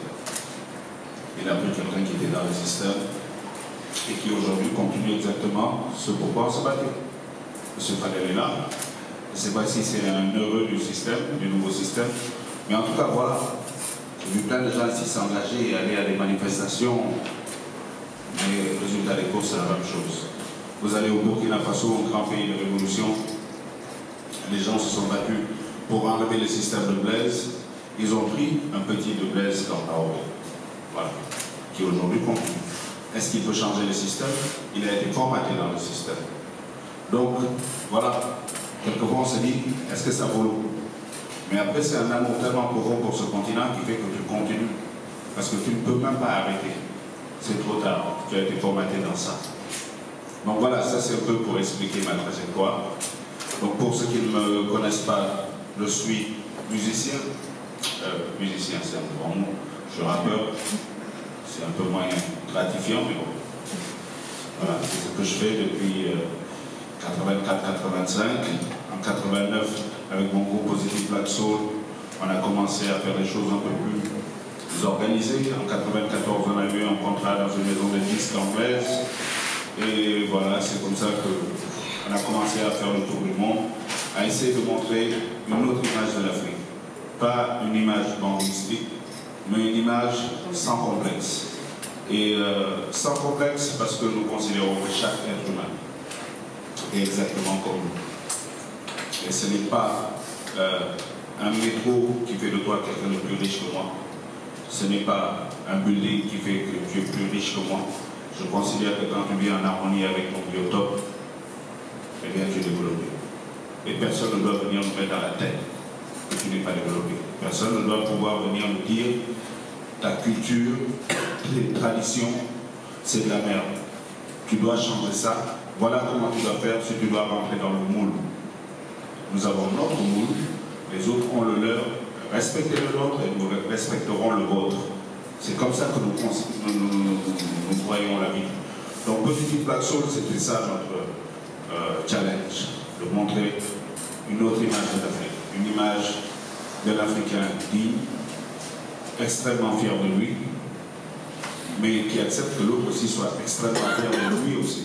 Il a pris quelqu'un qui était dans le système et qui aujourd'hui continue exactement ce pourquoi on se battait. M. Fadel est là. Je ne sais pas si c'est un heureux du système, du nouveau système, mais en tout cas, voilà. J'ai vu plein de gens ici s'engager et aller à des manifestations, mais le résultat des courses, c'est la même chose. Vous allez au Burkina Faso, un grand pays de révolution, les gens se sont battus pour enlever le système de Blaise. Ils ont pris un petit de Blaise Compaoré, voilà, qui aujourd'hui continue. Est-ce qu'il peut changer le système? Il a été formaté dans le système. Donc, voilà, quelquefois on se dit, est-ce que ça vaut le coup? Mais après, c'est un amour tellement profond pour ce continent qui fait que tu continues. Parce que tu ne peux même pas arrêter. C'est trop tard, tu as été formaté dans ça. Donc voilà, ça c'est un peu pour expliquer ma trajectoire. Donc pour ceux qui ne me connaissent pas, je suis musicien. Euh, musicien, c'est un bon mot. Je suis rappeur. C'est un peu moins gratifiant, mais bon. Voilà, c'est ce que je fais depuis euh, quatre-vingt-quatre quatre-vingt-cinq. En quatre-vingt-neuf, avec mon groupe Positive Black Soul, on a commencé à faire des choses un peu plus organisées. En quatre-vingt-quatorze, on a eu un contrat dans une maison de disques anglaise. Et voilà, c'est comme ça qu'on a commencé à faire le tour du monde, à essayer de montrer une autre image de l'Afrique. Pas une image bamboulistique, mais une image sans complexe. Et euh, sans complexe parce que nous considérons que chaque être humain est exactement comme nous. Et ce n'est pas euh, un métro qui fait de toi quelqu'un de plus riche que moi. Ce n'est pas un building qui fait que tu es plus riche que moi. Je considère que quand tu vis en harmonie avec ton biotope, eh bien tu es développé. Et personne ne doit venir nous mettre dans la tête que tu n'es pas développé. Personne ne doit pouvoir venir nous dire ta culture, tes traditions, c'est de la merde. Tu dois changer ça. Voilà comment tu dois faire si tu dois rentrer dans le moule. Nous avons notre moule, les autres ont le leur. Respectez le nôtre et nous respecterons le vôtre. C'est comme ça que nous, nous, nous, nous, nous voyons la vie. Donc Positive Black Soul, c'était ça notre euh, challenge, de montrer une autre image de l'Afrique, une image de l'Africain digne, extrêmement fier de lui, mais qui accepte que l'autre aussi soit extrêmement fier de lui aussi,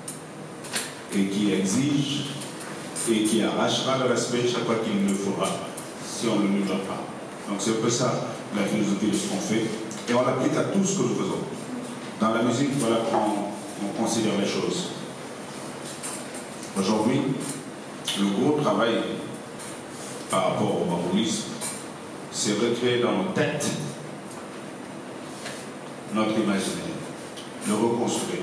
et qui exige et qui arrachera le respect chaque fois qu'il le faudra, si on ne le donne pas. Donc c'est un peu ça. la philosophie de ce qu'on fait, et on l'applique à tout ce que nous faisons. Dans la musique, voilà comment on considère les choses. Aujourd'hui, le gros travail par rapport au bamboulisme, c'est recréer dans nos têtes notre imaginaire, le reconstruire.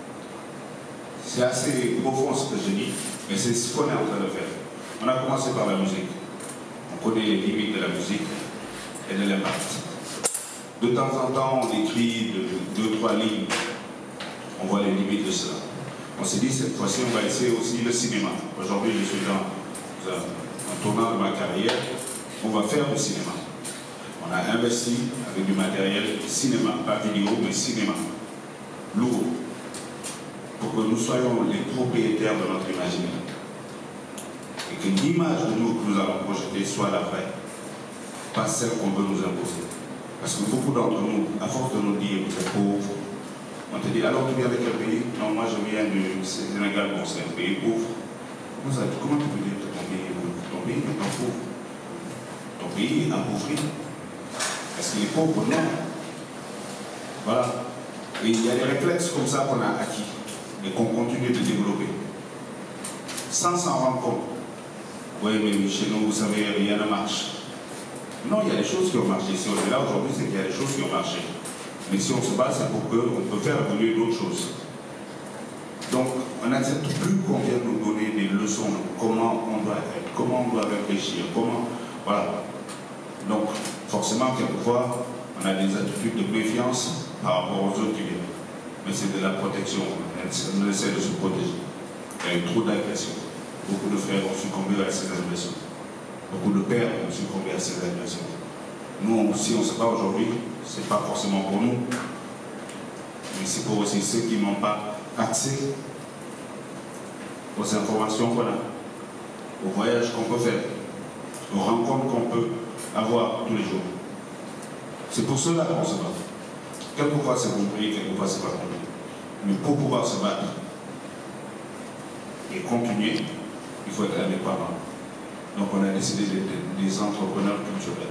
C'est assez profond ce que je dis, mais c'est ce qu'on est en train de faire. On a commencé par la musique. On connaît les limites de la musique et de l'impact. De temps en temps, on écrit de, deux, trois lignes. On voit les limites de cela. On s'est dit, cette fois-ci, on va essayer aussi le cinéma. Aujourd'hui, je suis dans un, un tournant de ma carrière. On va faire du cinéma. On a investi avec du matériel cinéma, pas vidéo, mais cinéma. Lourd. Pour que nous soyons les propriétaires de notre imaginaire. Et que l'image de nous que nous allons projeter soit la vraie, pas celle qu'on veut nous imposer. Parce que beaucoup d'entre nous, à force de nous dire que vous êtes pauvres, on te dit, alors tu viens de quel pays? Non, moi je viens du Sénégal, bon c'est un pays pauvre. Comment tu peux dire que ton pays est pauvre? Ton pays n'est pas pauvre. Ton pays est appauvri. Est-ce qu'il est pauvre? Non. Voilà. Et il y a des réflexes comme ça qu'on a acquis et qu'on continue de développer. Sans s'en rendre compte. Oui, mais chez nous, vous savez, rien ne marche. Non, il y a des choses qui ont marché. Si on est là aujourd'hui, c'est qu'il y a des choses qui ont marché. Mais si on se bat, c'est pour qu'on peut faire évoluer d'autres choses. Donc, on n'accepte plus qu'on vienne nous donner des leçons de comment on doit être, comment on doit réfléchir, comment... Voilà. Donc, forcément, quelquefois, on a des attitudes de méfiance par rapport aux autres qui viennent. Mais c'est de la protection. On essaie de se protéger. Il y a eu trop d'agressions. Beaucoup de frères ont succombé à ces agressions. Beaucoup de pères ont succombé à ces agressions. Nous, si on ne sait pas aujourd'hui, ce n'est pas forcément pour nous, mais c'est pour aussi ceux qui n'ont pas accès aux informations qu'on a, aux voyages qu'on peut faire, aux rencontres qu'on peut avoir tous les jours. C'est pour cela qu'on se bat. Quelquefois c'est compris, quelquefois c'est pas compris. Mais pour pouvoir se battre et continuer, il faut être indépendant. Donc on a décidé d'être des entrepreneurs culturels.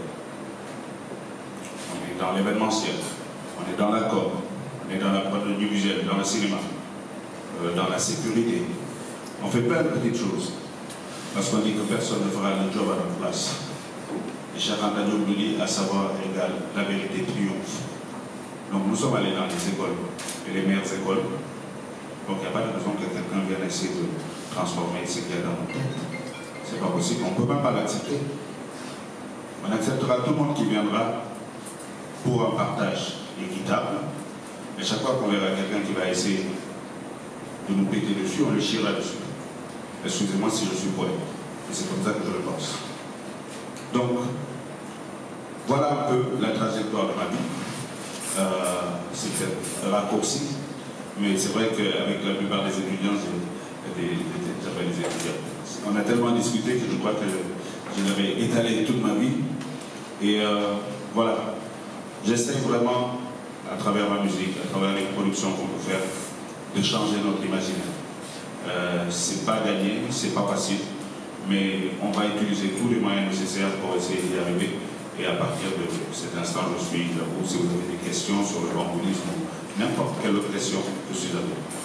On est dans l'événementiel, on est dans la com, on est dans la prod audiovisuelle, dans le cinéma, euh, dans la sécurité. On fait plein de petites choses. Parce qu'on dit que personne ne fera le job à notre place. Et Cheikh Anta Diop nous dit, à savoir égal, la vérité triomphe. Donc nous sommes allés dans les écoles, et les meilleures écoles. Donc il n'y a pas de raison que quelqu'un vienne essayer de transformer ce qu'il y a dans nos têtes. C'est pas possible, on ne peut même pas l'accepter. On acceptera tout le monde qui viendra pour un partage équitable. Et chaque fois qu'on verra quelqu'un qui va essayer de nous péter dessus, on le chira dessus. Excusez-moi si je suis poète. Et c'est comme ça que je le pense. Donc, voilà un peu la trajectoire de ma vie. Euh, c'est fait raccourci, mais c'est vrai qu'avec la plupart des étudiants, j'avais des étudiants. On a tellement discuté que je crois que je, je l'avais étalé toute ma vie. Et euh, voilà, j'essaie vraiment, à travers ma musique, à travers les productions qu'on peut faire, de changer notre imaginaire. Euh, c'est pas gagné, c'est pas facile, mais on va utiliser tous les moyens nécessaires pour essayer d'y arriver. Et à partir de cet instant, je suis là où, si vous avez des questions sur le bamboulisme ou n'importe quelle autre question, je suis là.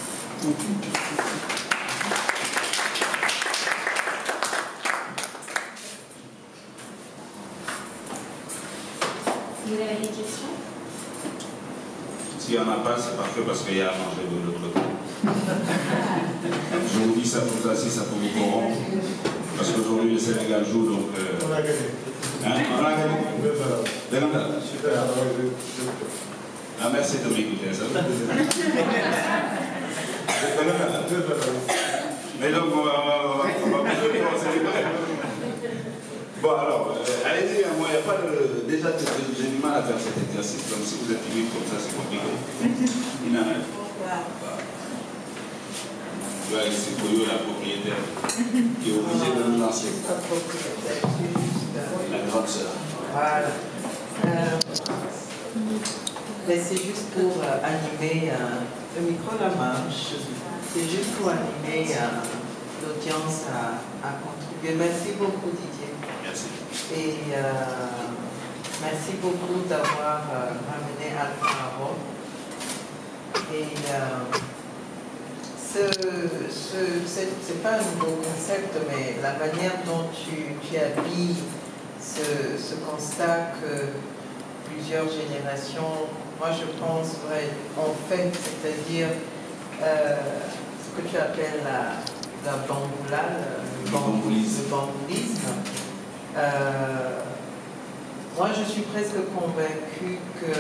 Vous avez des questions? S'il n'y en a pas, c'est parfait parce qu'il y a à manger de l'autre côté. Je vous dis ça comme ça, si ça peut vous corrompre. Parce qu'aujourd'hui, le Sénégal joue, donc... Euh... On a gagné. Hein? On a gagné. Super. Super. Ah, merci de m'écouter. Ça me Mais donc, on va, on va, on va, on va vous donner, on s'est livré. Bon, alors, euh, allez-y, moi, il n'y a pas de... Déjà, j'ai du mal à faire cet exercice, donc si vous êtes timide comme ça, c'est compliqué. Il n'en a pas. Tu vois, c'est Koyo, la propriétaire, qui est obligée de nous lancer. La grande sœur. Voilà. Euh, c'est juste pour euh, animer euh, le micro la marche. C'est juste pour animer euh, l'audience à, à contribuer. Merci beaucoup, Didier. Merci. Et euh, Merci beaucoup d'avoir euh, ramené Alpha à Rome. Et euh, ce, ce, c'est pas un nouveau concept, mais la manière dont tu, tu habilles ce, ce constat que plusieurs générations, moi je pense, vrai, en fait, c'est-à-dire euh, ce que tu appelles la, la bamboula, le, bamboulisme. Le bamboulisme. Euh, moi je suis presque convaincue que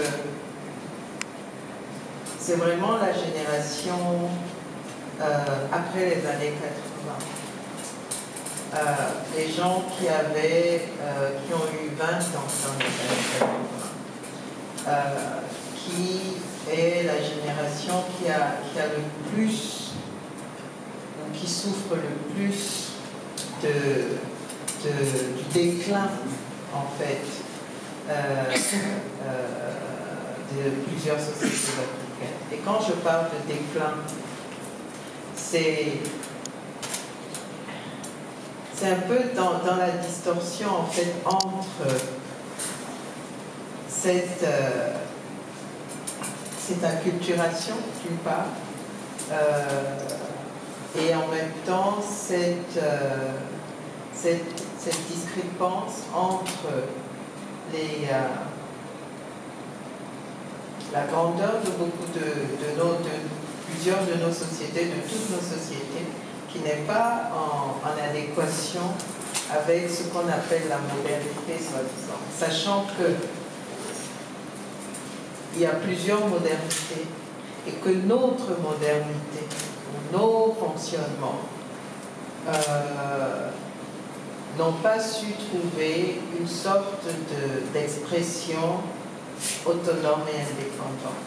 c'est vraiment la génération euh, après les années quatre-vingts. Euh, les gens qui avaient, euh, qui ont eu vingt ans dans les années quatre-vingts, euh, qui est la génération qui a, qui a le plus, ou qui souffre le plus de, de, du déclin, en fait, euh, euh, de plusieurs sociétés africaines. Et quand je parle de déclin, c'est c'est un peu dans, dans la distorsion en fait entre cette, euh, cette acculturation d'une part euh, et en même temps cette, euh, cette, cette discrépance entre les, euh, la grandeur de beaucoup de, de, nos, de plusieurs de nos sociétés, de toutes nos sociétés, qui n'est pas en, en adéquation avec ce qu'on appelle la modernité, soi-disant. Sachant que il y a plusieurs modernités et que notre modernité, nos fonctionnements, euh, n'ont pas su trouver une sorte de, d'expression autonome et indépendante.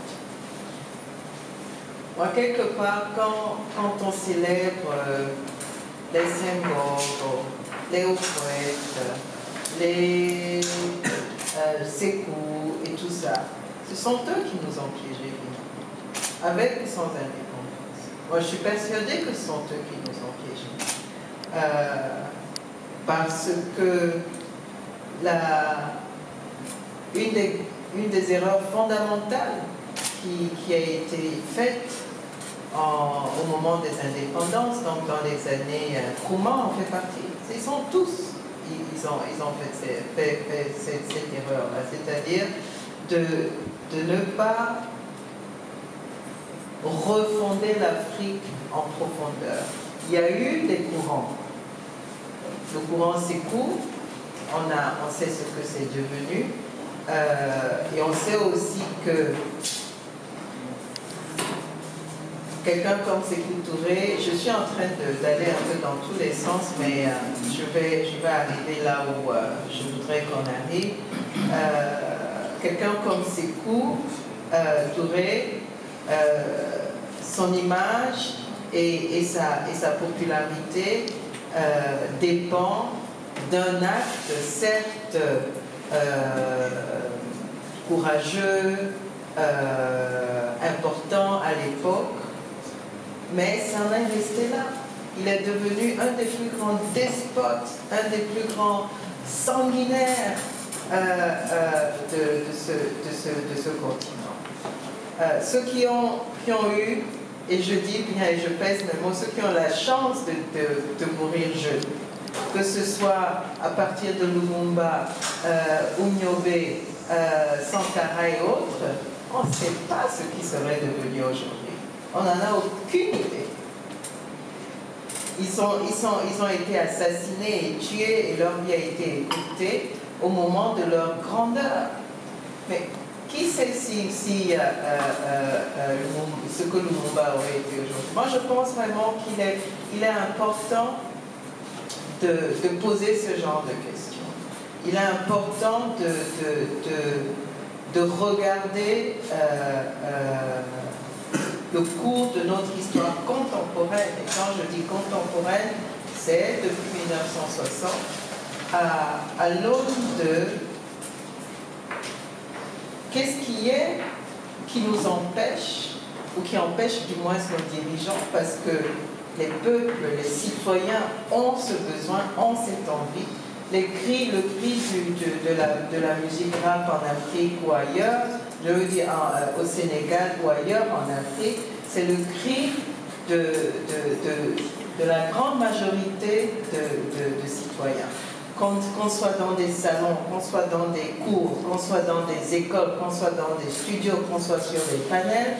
Moi, quelque part, quand, quand on célèbre euh, les symboles, les hauts poètes, les euh, sékou et tout ça, ce sont eux qui nous ont piégés, avec ou sans indépendance. Moi, je suis persuadée que ce sont eux qui nous ont piégés. Euh, parce que la, une, des, une des erreurs fondamentales qui, qui a été faite en, au moment des indépendances, donc dans les années euh, Nkrumah en fait partie, ils sont tous, ils, ils, ont, ils ont fait, fait, fait, fait cette, cette erreur-là, c'est-à-dire de, de ne pas refonder l'Afrique en profondeur. Il y a eu des courants. Le courant Sékou, on, a, on sait ce que c'est devenu, euh, et on sait aussi que quelqu'un comme Sékou Touré, je suis en train d'aller un peu dans tous les sens, mais euh, je, vais, je vais arriver là où euh, je voudrais qu'on arrive. Euh, quelqu'un comme Sékou euh, Touré, euh, son image et, et, sa, et sa popularité euh, dépend d'un acte, certes euh, courageux, euh, important à l'époque, mais ça en est resté là. Il est devenu un des plus grands despotes, un des plus grands sanguinaires euh, euh, de, de, ce, de, ce, de ce continent. Euh, ceux qui ont, qui ont eu, et je dis bien et je pèse mes mots, ceux qui ont la chance de, de, de mourir jeunes, que ce soit à partir de Lumumba, euh, Oumniobé, euh, Sankara et autres, on ne sait pas ce qui serait devenu aujourd'hui. On n'en a aucune idée. Ils, sont, ils, sont, ils ont été assassinés et tués et leur vie a été écoutée au moment de leur grandeur. Mais qui sait si, si euh, euh, euh, ce que Lumumba aurait été aujourd'hui? Moi, je pense vraiment qu'il est, il est important de, de poser ce genre de questions. Il est important de, de, de, de regarder euh, euh, le cours de notre histoire contemporaine. Et quand je dis contemporaine, c'est depuis mille neuf cent soixante à, à l'aune de qu'est-ce qui est qui nous empêche, ou qui empêche du moins nos dirigeants, parce que les peuples, les citoyens ont ce besoin, ont cette envie les cris, le cri du, de, de, la, de la musique rap en Afrique ou ailleurs, je veux dire en, au Sénégal ou ailleurs en Afrique, c'est le cri de, de, de, de la grande majorité de, de, de citoyens. Qu'on qu'on soit dans des salons, qu'on soit dans des cours, qu'on soit dans des écoles, qu'on soit dans des studios, qu'on soit sur des panels,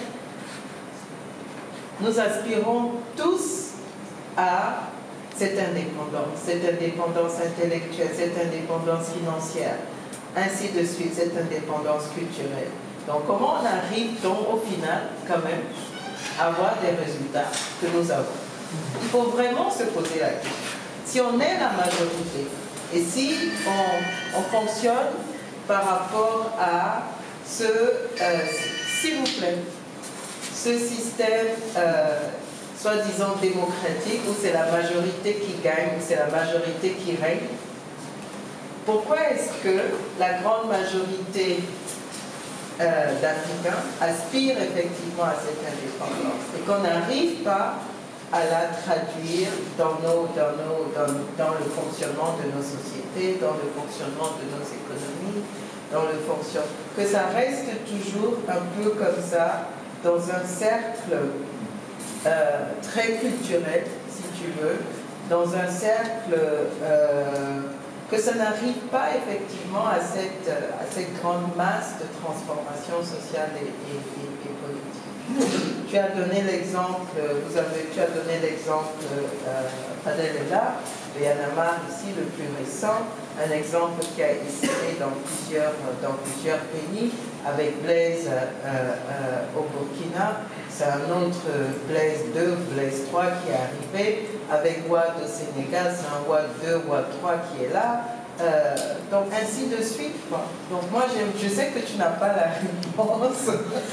nous aspirons tous à cette indépendance, cette indépendance intellectuelle, cette indépendance financière, ainsi de suite, cette indépendance culturelle. Donc comment on arrive donc au final, quand même, à avoir des résultats que nous avons? Il faut vraiment se poser la question. Si on est la majorité, et si on, on fonctionne par rapport à ce, euh, s'il vous plaît, ce système euh, soi-disant démocratique où c'est la majorité qui gagne, où c'est la majorité qui règne, pourquoi est-ce que la grande majorité euh, d'Africains aspire effectivement à cette indépendance et qu'on n'arrive pas à la traduire dans, nos, dans, nos, dans, dans le fonctionnement de nos sociétés, dans le fonctionnement de nos économies, dans le fonctionnement, que ça reste toujours un peu comme ça, dans un cercle euh, très culturel, si tu veux, dans un cercle, euh, que ça n'arrive pas effectivement à cette, à cette grande masse de transformation sociale et, et, et, et politique. Tu as donné l'exemple, vous avez, tu as donné l'exemple, euh, Fadel est là, de Y'en a marre ici, le plus récent, un exemple qui a été dans plusieurs, dans plusieurs pays, avec Blaise euh, euh, au Burkina, c'est un autre Blaise deux, Blaise trois qui est arrivé, avec Wade au Sénégal, c'est un Wade deux, Wade trois qui est là, euh, donc ainsi de suite, quoi. Donc moi, je, je sais que tu n'as pas la réponse,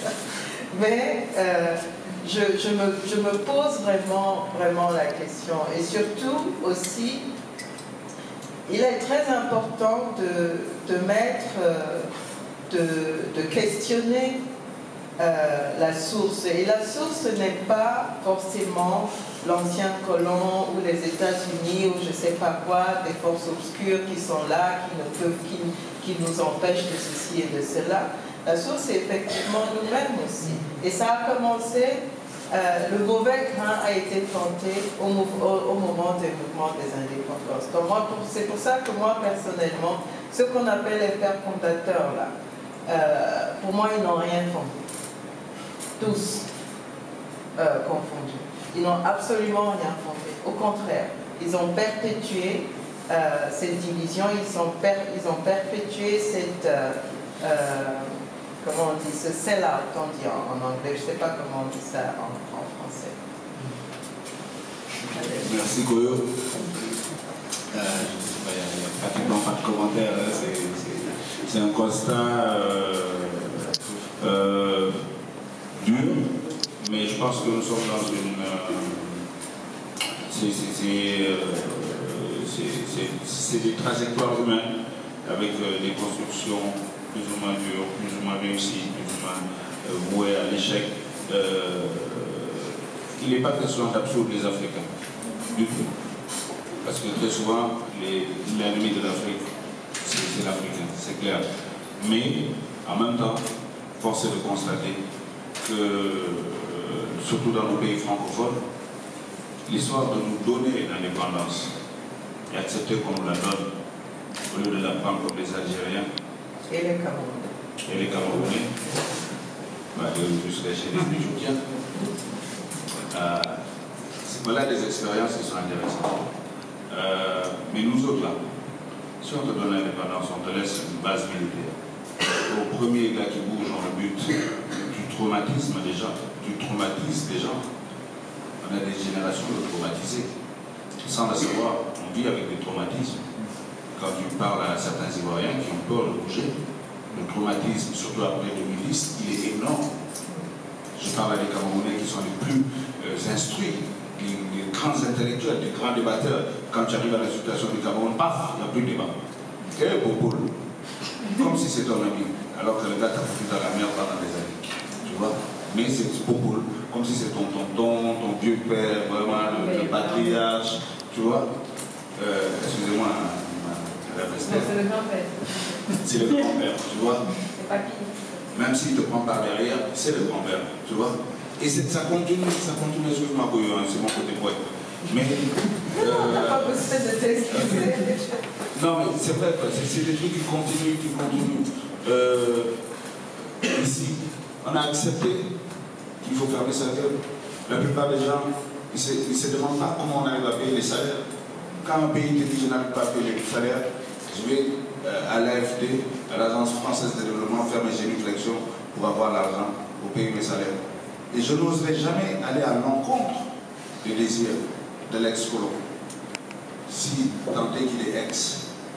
mais euh, je, je, me, je me pose vraiment, vraiment la question. Et surtout aussi, il est très important de, de mettre, de, de questionner euh, la source. Et la source n'est pas forcément l'ancien colon ou les États-Unis ou je ne sais pas quoi, des forces obscures qui sont là, qui, ne peuvent, qui, qui nous empêchent de ceci et de cela. La source, c'est effectivement nous-mêmes aussi. Et ça a commencé, euh, le mauvais grain a été planté au, au, au moment des mouvements des indépendances. Donc moi, c'est pour ça que moi, personnellement, ce qu'on appelle les pères fondateurs, là, euh, pour moi, ils n'ont rien fondé. Tous euh, confondus. Ils n'ont absolument rien fondé. Au contraire, ils ont perpétué euh, cette division, ils, sont per, ils ont perpétué cette... Euh, euh, comment on dit, ce sell-out, on dit en, en anglais, je ne sais pas comment on dit ça en, en français. Merci Goyo. Euh, il n'y a pratiquement pas de commentaire, c'est un constat euh, euh, dur, mais je pense que nous sommes dans une... Euh, c'est des trajectoires humaines avec euh, des constructions plus ou moins dur, plus ou moins réussi, plus ou moins euh, voué à l'échec. Euh, il n'est pas question d'absoudre les Africains, du tout. Parce que très souvent, l'ennemi de l'Afrique, c'est l'Africain, c'est clair. Mais, en même temps, force est de constater que, euh, surtout dans nos pays francophones, l'histoire de nous donner l'indépendance et accepter qu'on nous la donne, au lieu de la prendre comme les Algériens, et les Camerounais. Et les Camerounais, bah, jusqu'à chez les Égyptiens. Euh, voilà des expériences qui sont intéressantes. Euh, mais nous autres là, si on te donne l'indépendance, on te laisse une base militaire. Au premier gars qui bouge, on le bute. Tu traumatises des gens. Tu traumatises des gens. On a des générations de traumatisés. Sans le savoir, on vit avec des traumatismes. Quand tu parles à certains Ivoiriens qui ont peur de bouger, le traumatisme, surtout après deux mille dix, il est énorme. Je parle à des Camerounais qui sont les plus euh, instruits, les, les grands intellectuels, les grands débatteurs. Quand tu arrives à la situation du Cameroun, paf, il n'y a plus de débat. Quel beau boulot. Comme si c'est ton ami, alors que le gars t'a foutu dans la merde pendant des années. Tu vois? Mais c'est beau boulot, comme si c'est ton tonton, ton vieux père, vraiment, le, le patriarche. Tu vois? Euh, Excusez-moi. Madame Esther. C'est le grand-père. C'est le grand-père, tu vois. C'est papy. Même s'il te prend par derrière, c'est le grand-père, tu vois. Et ça continue, ça continue, excuse-moi, hein, c'est mon côté poète. Mais. Euh, On n'a pas besoin de t'excuser. Non, mais c'est vrai, c'est des trucs qui continuent, qui continuent. Euh, ici, on a accepté qu'il faut fermer sa gueule. La plupart des gens, ils ne se, se demandent pas comment on arrive à payer les salaires. Quand un pays te dit je n'arrive pas à payer les salaires, je vais euh, à l'A F D, à l'Agence française de développement, faire mes génuflexions pour avoir l'argent, pour payer mes salaires. Et je n'oserais jamais aller à l'encontre du désir de l'ex-colon, si tant est qu'il est ex.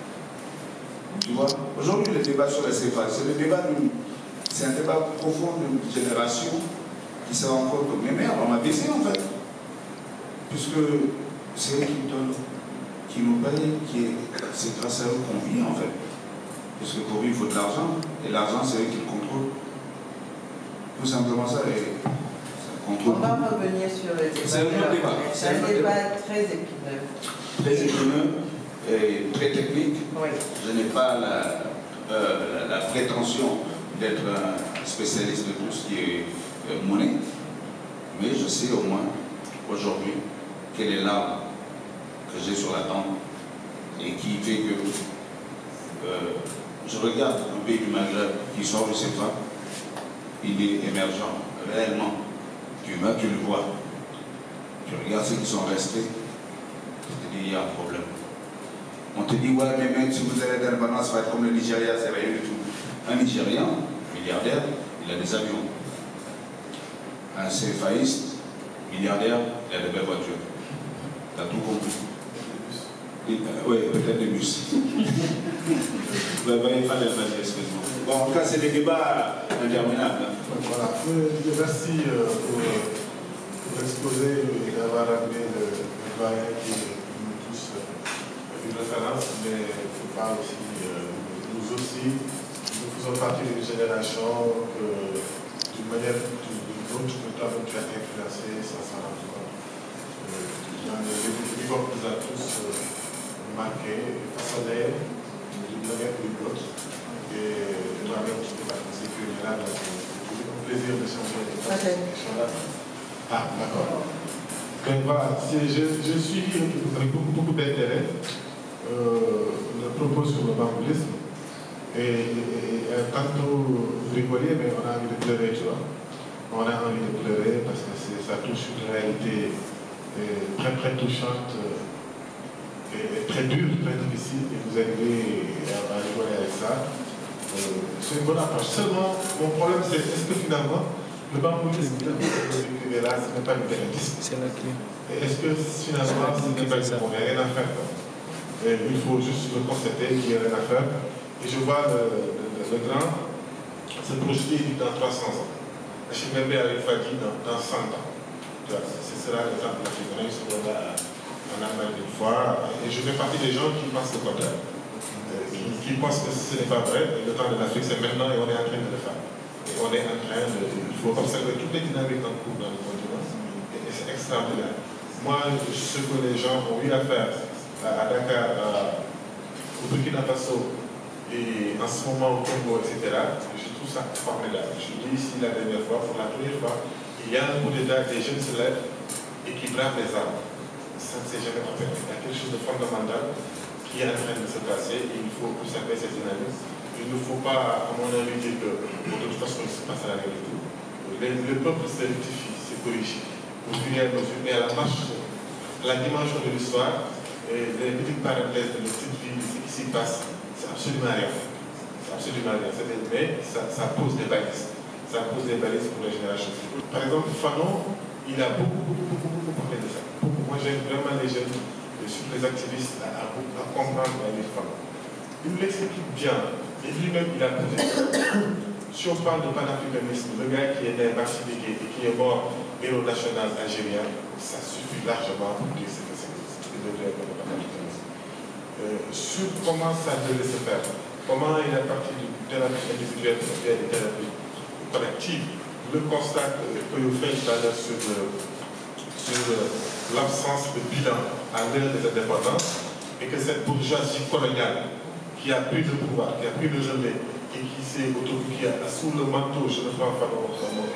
Tu vois, aujourd'hui le débat sur la C F A, c'est le débat d'une, c'est un débat profond d'une génération qui se rend compte que mes mères, on m'a baissé en fait, puisque c'est eux qui donnent, qui nous payent, qui est, c'est grâce à eux qu'on vit en fait, puisque pour vivre il faut de l'argent, et l'argent c'est eux qui le contrôlent. Tout simplement ça, et ça contrôle. On va revenir sur le débat. C'est un autre débat. C'est un débat très épineux. Très épineux et très technique. Oui. Je n'ai pas la, euh, la, la prétention d'être un spécialiste de tout ce qui est euh, monnaie, mais je sais au moins aujourd'hui quelle est l'arme que j'ai sur la table et qui fait que euh, je regarde un pays du Maghreb qui sort du C F A, il est émergent, réellement. Tu vas, tu le vois. Tu regardes ceux qui sont restés, tu te dis, il y a un problème. On te dit, ouais, mais même si vous allez dans l'indépendance, ça va être comme le Nigeria, c'est rien du tout. Un Nigérian, milliardaire, il a des avions. Un CFAiste, milliardaire, il a de belles voitures. Tu as tout compris. Oui, peut-être des bus. Vous voyez, il fallait le dire, excuse-moi. Bon, en tout cas, c'est des débats interminables. Voilà. Merci euh, pour, pour l'exposé et d'avoir amené le, le doyen qui nous tous euh, une référence, mais il ne faut pas aussi, euh, nous aussi, nous faisons partie d'une génération que, d'une manière ou d'une autre, que toi-même tu as influencé sans s'en rendre compte. Dans les défis qu'on nous a tous euh, marqués, façonnés d'une manière ou d'une autre. Et toi-même, tu peux participer que là, donc c'est un plaisir de changer de question-là. Ah, d'accord. Donc voilà, je, je suis avec beaucoup, beaucoup d'intérêt euh, le propos sur le bamboulisme. Et, et, et tantôt rigoler, mais on a envie de pleurer, tu vois. On a envie de pleurer parce que ça touche une réalité euh, très, très touchante, euh, et très dure, très difficile, et vous arrivez à, à rigoler avec ça. Euh, c'est une bonne approche. Seulement, mon problème, c'est est-ce que finalement, le bamboulisme, là, ce n'est pas une bénédiction. C'est la clé. Et est-ce que finalement, ce n'est pas une bon, il n'y a rien à faire. Et il faut juste le constater qu'il n'y a rien à faire. Et je vois le, le, le grand se projeter dans trois cents ans. Chimembe avec Fadi dans, dans cent ans. Ce sera l'exemple de l'Afrique. On a eu ce moment-là en Allemagne une fois. Et je fais partie des gens qui pensent le contraire. Qui, qui pensent que ce n'est pas vrai. Le temps de l'Afrique, c'est maintenant et on est en train de le faire. Et on est en train de. Il faut observer toutes les dynamiques en cours dans le continent. Et c'est extraordinaire. Moi, ce que les gens ont eu à faire à Dakar, à, au Burkina Faso, et en ce moment au Congo, et cetera, je trouve ça formidable. Je dis ici la dernière fois, pour la première fois, il y a un coup d'État, des jeunes se lèvent et qui bravent les armes. Ça ne s'est jamais fait. Il y a quelque chose de fondamental qui est en train de se passer et il faut observer ces dynamiques. Il ne faut pas, à mon avis, dire que de toute façon, il se passe à la réalité. Le peuple se rectifie, se corrige. Au fur et à mesure, et à la marche, la dimension de l'histoire, et les petites parenthèses de nos petites vies, ce qui s'y passe, c'est absolument rien. C'est absolument rien. Mais ça, ça pose des balises. Ça pose des balises pour les générations futures. Par exemple, Fanon, il a beaucoup, beaucoup, beaucoup, beaucoup parlé de ça. Moi, j'aime vraiment les jeunes, les activistes, à, à, à comprendre la vie de Fanon. Il nous l'explique bien. Et lui-même, il a posé ça. Si on parle de panafricanisme, le gars qui est né martiniquais et qui est mort héros national algérien, ça suffit largement pour dire ce que c'est. Euh, sur comment ça devait se faire, comment il est parti de thérapie individuelle vers des thérapies collectives, le constat que, que vous faites tout à l'heure sur, sur l'absence de bilan à l'heure des indépendances et que cette bourgeoisie coloniale qui a pris le pouvoir, qui a pris le relais et qui s'est autorisé sous le manteau, je ne sais pas comment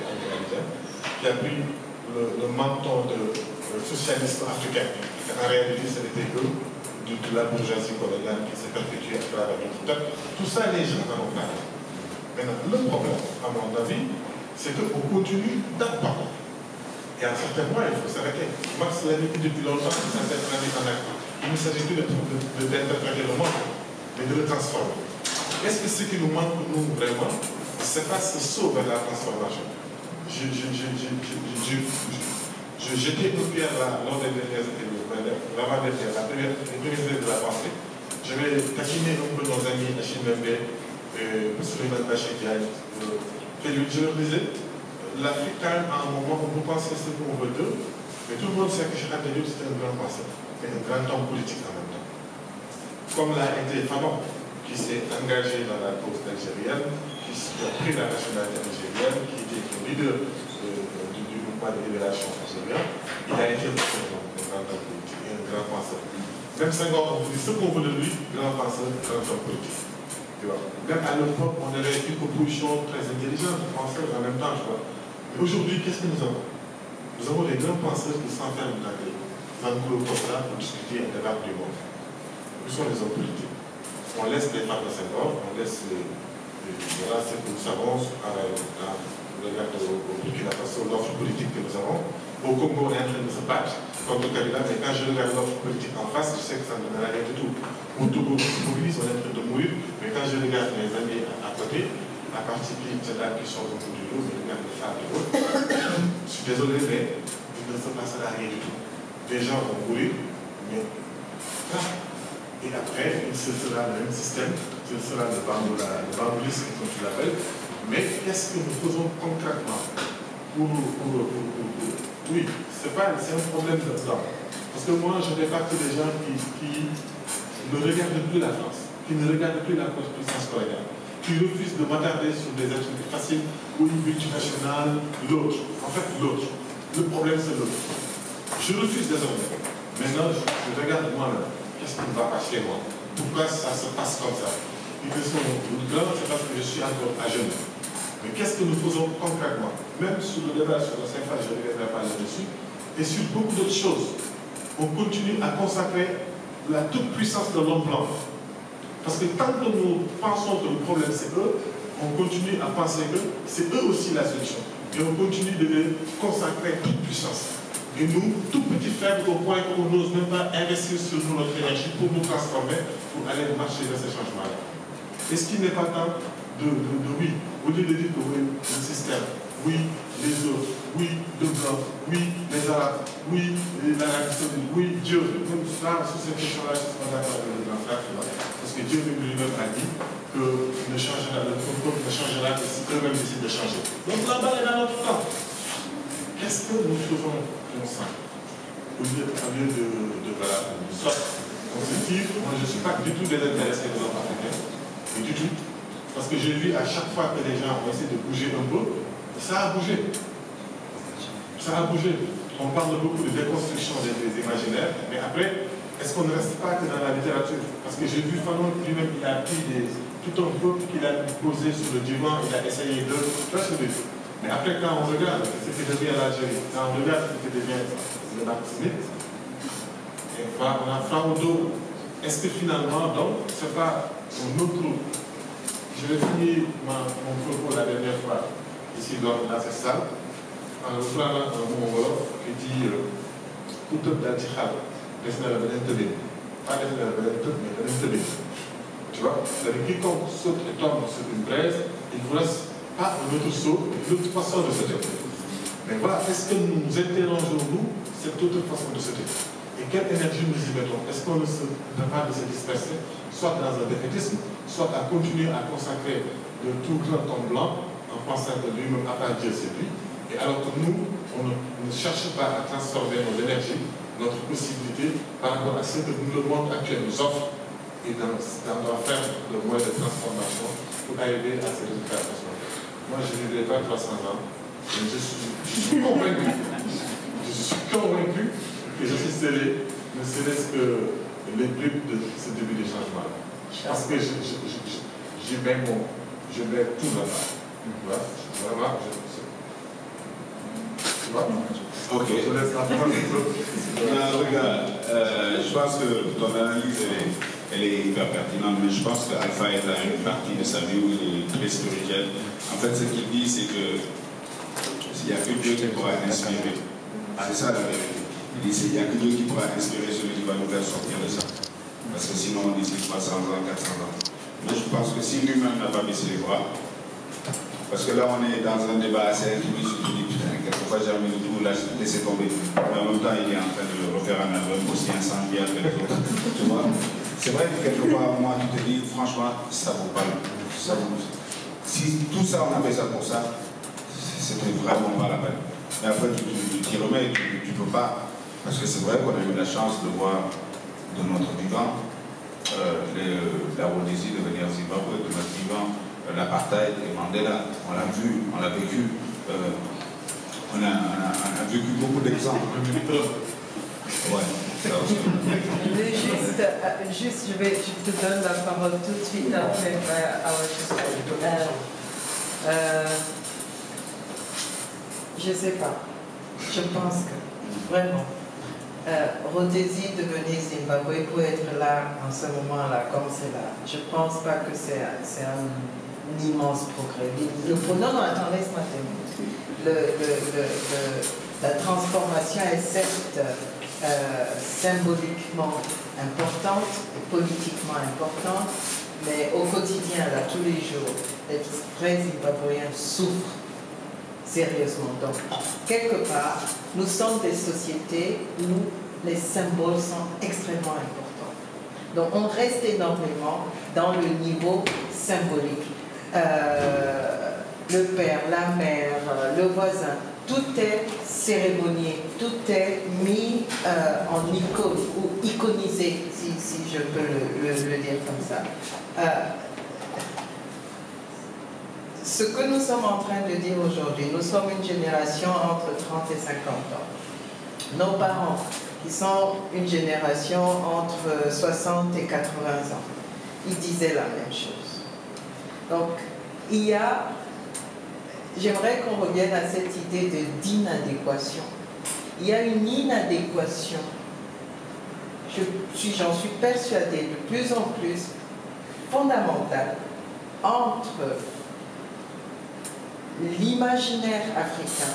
qui a pris le, le menton de euh, socialisme africain. En réalité, ce n'était que de, de la bourgeoisie coloniale qui s'est perpétuée à travers notre temps. Tout ça, les gens en ont parlé. Maintenant, le problème, à mon avis, c'est qu'on continue d'attendre. Et à un certain moment, il faut s'arrêter. Marx l'a dit depuis longtemps, ça s'est traduit en acte. Il ne s'agit plus d'interpréter le monde, mais de le transformer. Est-ce que ce qui nous manque, nous, vraiment, c'est pas ce saut vers la transformation? Je, je, je, je, je, je, je jetais une pierre là, lors des dernières interviews, l'avant-dernière, la première, les premières heures de la pensée. Je vais taquiner un peu nos amis Achille Mbembe, Souleymane Bachir Diagne. Je leur disais, l'Afrique, quand même, à un moment, on peut penser ce qu'on veut d'eux, mais tout le monde sait que Cheikh Anta Diop, c'était un grand penseur, mais un grand homme politique en même temps. Comme l'a été Fanon, qui s'est engagé dans la cause algérienne, qui a pris la nationalité algérienne, qui était le leader euh, du, du mouvement de libération algérien, il a été un grand homme politique et un grand penseur. Même Senghor, on dit ce qu'on veut de lui, grand penseur, grand homme politique. Tu vois. Même à l'époque, on avait une opposition très intelligente, penseurs en même temps, je vois. Mais aujourd'hui, qu'est-ce que nous avons? Nous avons des grands penseurs qui s'enferment dans des angles comme ça pour discuter et débattre du monde. Nous sommes les hommes politiques. On laisse les femmes de Senghor, on laisse les. Voilà ce que nous savons dans le regard au Burkina Faso, l'offre politique que nous avons. Au Congo, on est en train de se battre contre Kabila, mais quand je regarde l'offre politique en face, je sais que ça ne donnera rien du tout. Au Togo, on se mobilise, on est en train de mourir, mais quand je regarde mes amis à, à côté, à partir de là qui sont au bout du lot, je regarde les femmes et autres, je suis désolé, mais il ne se passera rien du tout. Les gens vont mourir, mais ah, et après, ce sera le même système, ce sera le bamboulisme, comme tu l'appelles, mais qu'est-ce que nous faisons concrètement pour, pour, pour, pour, pour oui, c'est un problème de temps. Parce que moi, je fais partie des gens qui, qui ne regardent plus la France, qui ne regardent plus la puissance coloniale, qui refusent de m'attarder sur des êtres faciles ou une multinationale, l'autre. En fait, l'autre. Le problème, c'est l'autre. Je refuse désormais. Maintenant, je, je regarde moi-même. Qu'est-ce qui ne va pas chez moi? Pourquoi ça se passe comme ça? Une question grande, c'est parce que je suis encore à jeune. Mais qu'est-ce que nous faisons concrètement? Même sur le débat sur le cinq fois, je ne reviendrai pas là-dessus, et sur beaucoup d'autres choses. On continue à consacrer la toute-puissance de l'homme blanc. Parce que tant que nous pensons que le problème c'est eux, on continue à penser que c'est eux aussi la solution. Et on continue de les consacrer toute puissance. Et nous, tout petit faible au point qu'on n'ose même pas investir sur nous notre énergie pour nous transformer, pour aller marcher dans ces changements-là. Est-ce qu'il n'est pas temps de, de, de oui, au lieu de dire que oui, le système, oui, les autres, oui, le blanc, oui, les arabes, oui, l'Arabie saoudite, oui, Dieu. Même ça, sur cette question-là, je ne suis pas d'accord avec le grand frère, parce que Dieu lui-même a dit que ne changera, le peuple ne changera que si eux-mêmes décident de changer. Donc là-bas, il y a notre temps. Qu'est-ce que nous faisons comme ça? Au lieu de, de, de voilà, soit on se tire, moi je ne suis pas du tout désintéressé de l'Europe africaine, et du tout. Parce que j'ai vu à chaque fois que les gens ont essayé de bouger un peu, ça a bougé. Ça a bougé. On parle beaucoup de déconstruction des, des imaginaires, mais après, est-ce qu'on ne reste pas que dans la littérature? Parce que j'ai vu Fanon lui-même, il a pris des, tout un peuple qu'il a posé sur le divan, il a essayé de persuader. Mais après, quand on regarde ce que devient l'Algérie, quand on regarde ce que devient le marxisme, on a Faudo. Est-ce que finalement, donc, c'est pas un autre groupe? Je vais finir ma, mon propos la dernière fois, ici dans, dans cette salle, en reprenant un mot wolof qui dit tout le temps d'Al-Tihad, destiné à la Bénin. Pas destiné à la Bénin, mais Bénin. Tu vois? C'est-à-dire quiconque saute et tombe sur une braise, il vous laisse pas un autre saut, une autre façon de sauter. Mais voilà, est-ce que nous nous interrogeons, nous, cette autre façon de sauter? Et quelle énergie nous y mettons? Est-ce qu'on ne se demande de se disperser, soit dans un défaitisme, soit à continuer à consacrer de tout grand homme blanc en pensant que lui-même, à part Dieu, c'est lui, et alors que nous, on ne, ne cherche pas à transformer nos énergies, notre possibilité par rapport à ce que nous, le monde actuel nous offre, et dans, dans, dans faire le moyen de transformation pour arriver à ces résultats. Moi, je ne vivrai pas trois cents ans, mais je suis, je suis convaincu, je suis convaincu que j'assisterai, ne serait-ce que les bribes de ce début de changement. Parce que je, je, je, je mets mon, je mets tout là-bas. Tu vois, vraiment, je, tu vois? Ok. Je laisse la parole. Non, regarde, euh, je pense que ton analyse, elle est, elle est hyper pertinente, mais je pense qu'Alpha est à une partie de sa vie où il est très spirituel. En fait, ce qu'il dit, c'est que il n'y a que Dieu qui pourra inspirer. C'est ça la vérité. Il dit qu'il n'y a que Dieu qui pourra inspirer celui qui va nous faire sortir de ça. Parce que sinon, on dit trois cents ans, quatre cents ans. Mais je pense que si lui-même n'a pas baissé les bras, parce que là, on est dans un débat assez intime, je me dis, putain, quelquefois j'ai envie de tout laisser tomber. Mais en même temps, il est en train de refaire un album aussi incendiaire que les autres. Tu vois? C'est vrai que quelque part, moi, tu te dis, franchement, ça vaut pas le coup. Ça vaut... Si tout ça, on a fait ça pour ça, c'était vraiment pas la peine. Mais après, tu t'y remets, tu, tu peux pas. Parce que c'est vrai qu'on a eu la chance de voir de notre vivant euh, les, la Rhodésie devenir Zimbabwe, de notre vivant euh, l'apartheid et Mandela. On l'a vu, on l'a vécu. Euh, on, a, on, a, on a vécu beaucoup d'exemples. Ouais. Juste, euh, juste je, vais, je te donne la parole tout de suite après. Euh, euh, je ne sais pas. Je pense que, vraiment, euh, Rhodésie devenir Zimbabwe pour être là en ce moment-là, comme c'est là. Je ne pense pas que c'est un, un immense progrès. Le, non, non, attends, laisse-moi terminer. Le, le, le, le, la transformation est certes euh, symboliquement importante et politiquement importante, mais au quotidien, là, tous les jours, les vrais Zimbabwéens souffrent sérieusement. Donc, quelque part, nous sommes des sociétés où les symboles sont extrêmement importants. Donc, on reste énormément dans le niveau symbolique. Euh, le père, la mère, le voisin, tout est cérémonié, tout est mis euh, en icône ou iconisé, si, si je peux le, le, le dire comme ça. Euh, ce que nous sommes en train de dire aujourd'hui, nous sommes une génération entre trente et cinquante ans. Nos parents, qui sont une génération entre soixante et quatre-vingts ans, ils disaient la même chose. Donc, il y a... J'aimerais qu'on revienne à cette idée d'inadéquation. Il y a une inadéquation, je suis, j'en suis persuadée, de plus en plus fondamentale entre l'imaginaire africain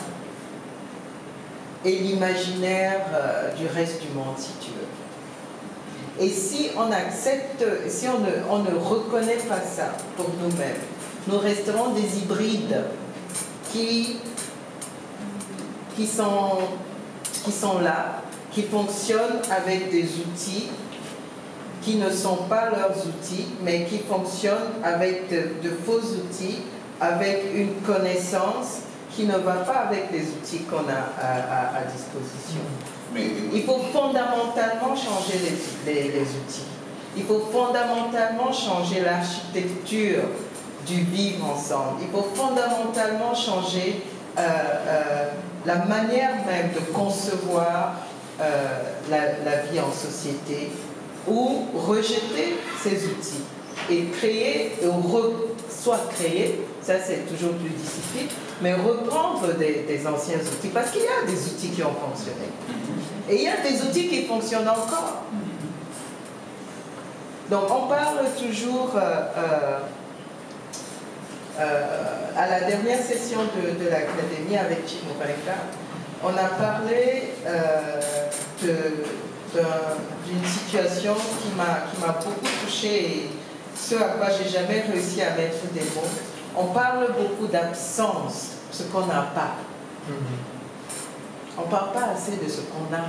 et l'imaginaire euh, du reste du monde, si tu veux. Et si on accepte, si on ne, on ne reconnaît pas ça pour nous-mêmes, nous resterons des hybrides qui, qui, sont, qui sont là, qui fonctionnent avec des outils qui ne sont pas leurs outils, mais qui fonctionnent avec de, de faux outils, avec une connaissance qui ne va pas avec les outils qu'on a à, à, à disposition. Mais, il faut fondamentalement changer les, les, les outils. Il faut fondamentalement changer l'architecture du vivre ensemble. Il faut fondamentalement changer euh, euh, la manière même de concevoir euh, la, la vie en société, ou rejeter ces outils et créer, ou re, soit créer, ça c'est toujours plus difficile, mais reprendre des, des anciens outils, parce qu'il y a des outils qui ont fonctionné. Et il y a des outils qui fonctionnent encore. Donc on parle toujours, euh, euh, euh, à la dernière session de, de l'Académie avec Chimureka, on a parlé euh, de, d'une situation qui m'a beaucoup touchée et ce à quoi j'ai jamais réussi à mettre des mots. On parle beaucoup d'absence, ce qu'on n'a pas. On ne parle pas assez de ce qu'on a.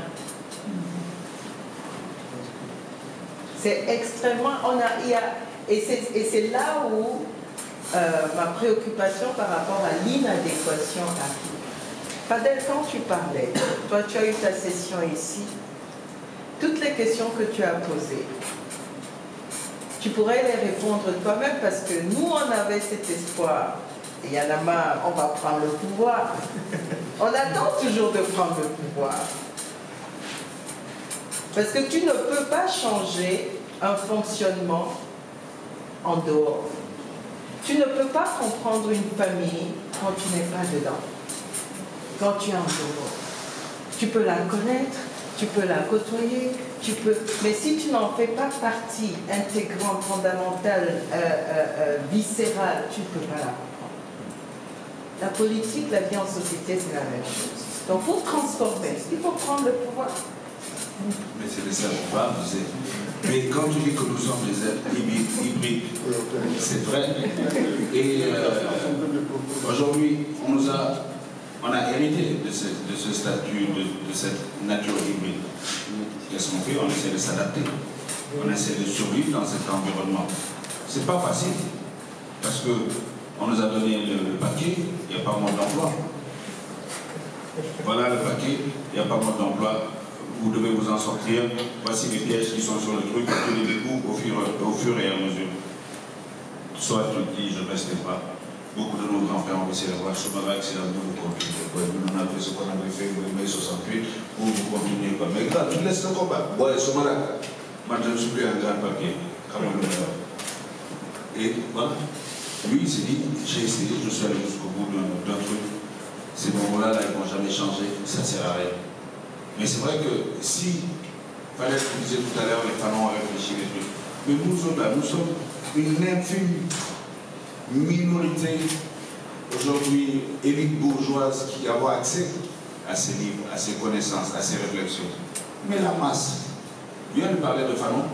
C'est extrêmement... On a, il y a, et c'est là où euh, ma préoccupation par rapport à l'inadéquation arrive. Fadel, quand tu parlais, toi tu as eu ta session ici, toutes les questions que tu as posées, tu pourrais les répondre toi-même parce que nous on avait cet espoir. Et il y en a marre, on va prendre le pouvoir. On attend toujours de prendre le pouvoir. Parce que tu ne peux pas changer un fonctionnement en dehors. Tu ne peux pas comprendre une famille quand tu n'es pas dedans, quand tu es en dehors. Tu peux la connaître, tu peux la côtoyer, tu peux... mais si tu n'en fais pas partie intégrante, fondamentale, euh, euh, euh, viscérale, tu ne peux pas la comprendre. La politique, la vie en société, c'est la même chose. Donc il faut transformer, il faut prendre le pouvoir. Mais c'est ça qu'on va, vous savez. Mais quand tu dis que nous sommes des êtres hybrides, c'est vrai. Et euh, aujourd'hui, on nous a, on a hérité de ce, de ce statut, de, de cette nature hybride. Qu'est-ce qu'on fait? On essaie de s'adapter. On essaie de survivre dans cet environnement. C'est pas facile. Parce que on nous a donné le, le paquet, il n'y a pas moins d'emploi. Voilà le paquet, il n'y a pas moins d'emploi. Vous devez vous en sortir. Voici les pièges qui sont sur le truc, vous les découvre au fur, au fur et à mesure. Soit tu dis, je ne resterai pas. Beaucoup de nos grands-pères ont essayé de voir ce moment c'est la vous continuez. Nous on a fait ce qu'on avait fait en mai soixante-huit, vous vous continuez pas. Mais quand tu laisses le combat, ouais, ce moment-là, moi je ne suis plus un grand papier, comme on le fait. Et voilà. Lui, il s'est dit, j'ai essayé, je suis allé jusqu'au bout d'un truc. Ces moments-là, là, ils ne vont jamais changer, ça ne sert à rien. Mais c'est vrai que si, fallait ce que vous disiez tout à l'heure, les fanons ont réfléchi les trucs. Mais nous autres là, nous sommes une infime minorité aujourd'hui, élite bourgeoise, qui a accès à ces livres, à ces connaissances, à ces réflexions. Mais la masse, vient de parler de Fanon.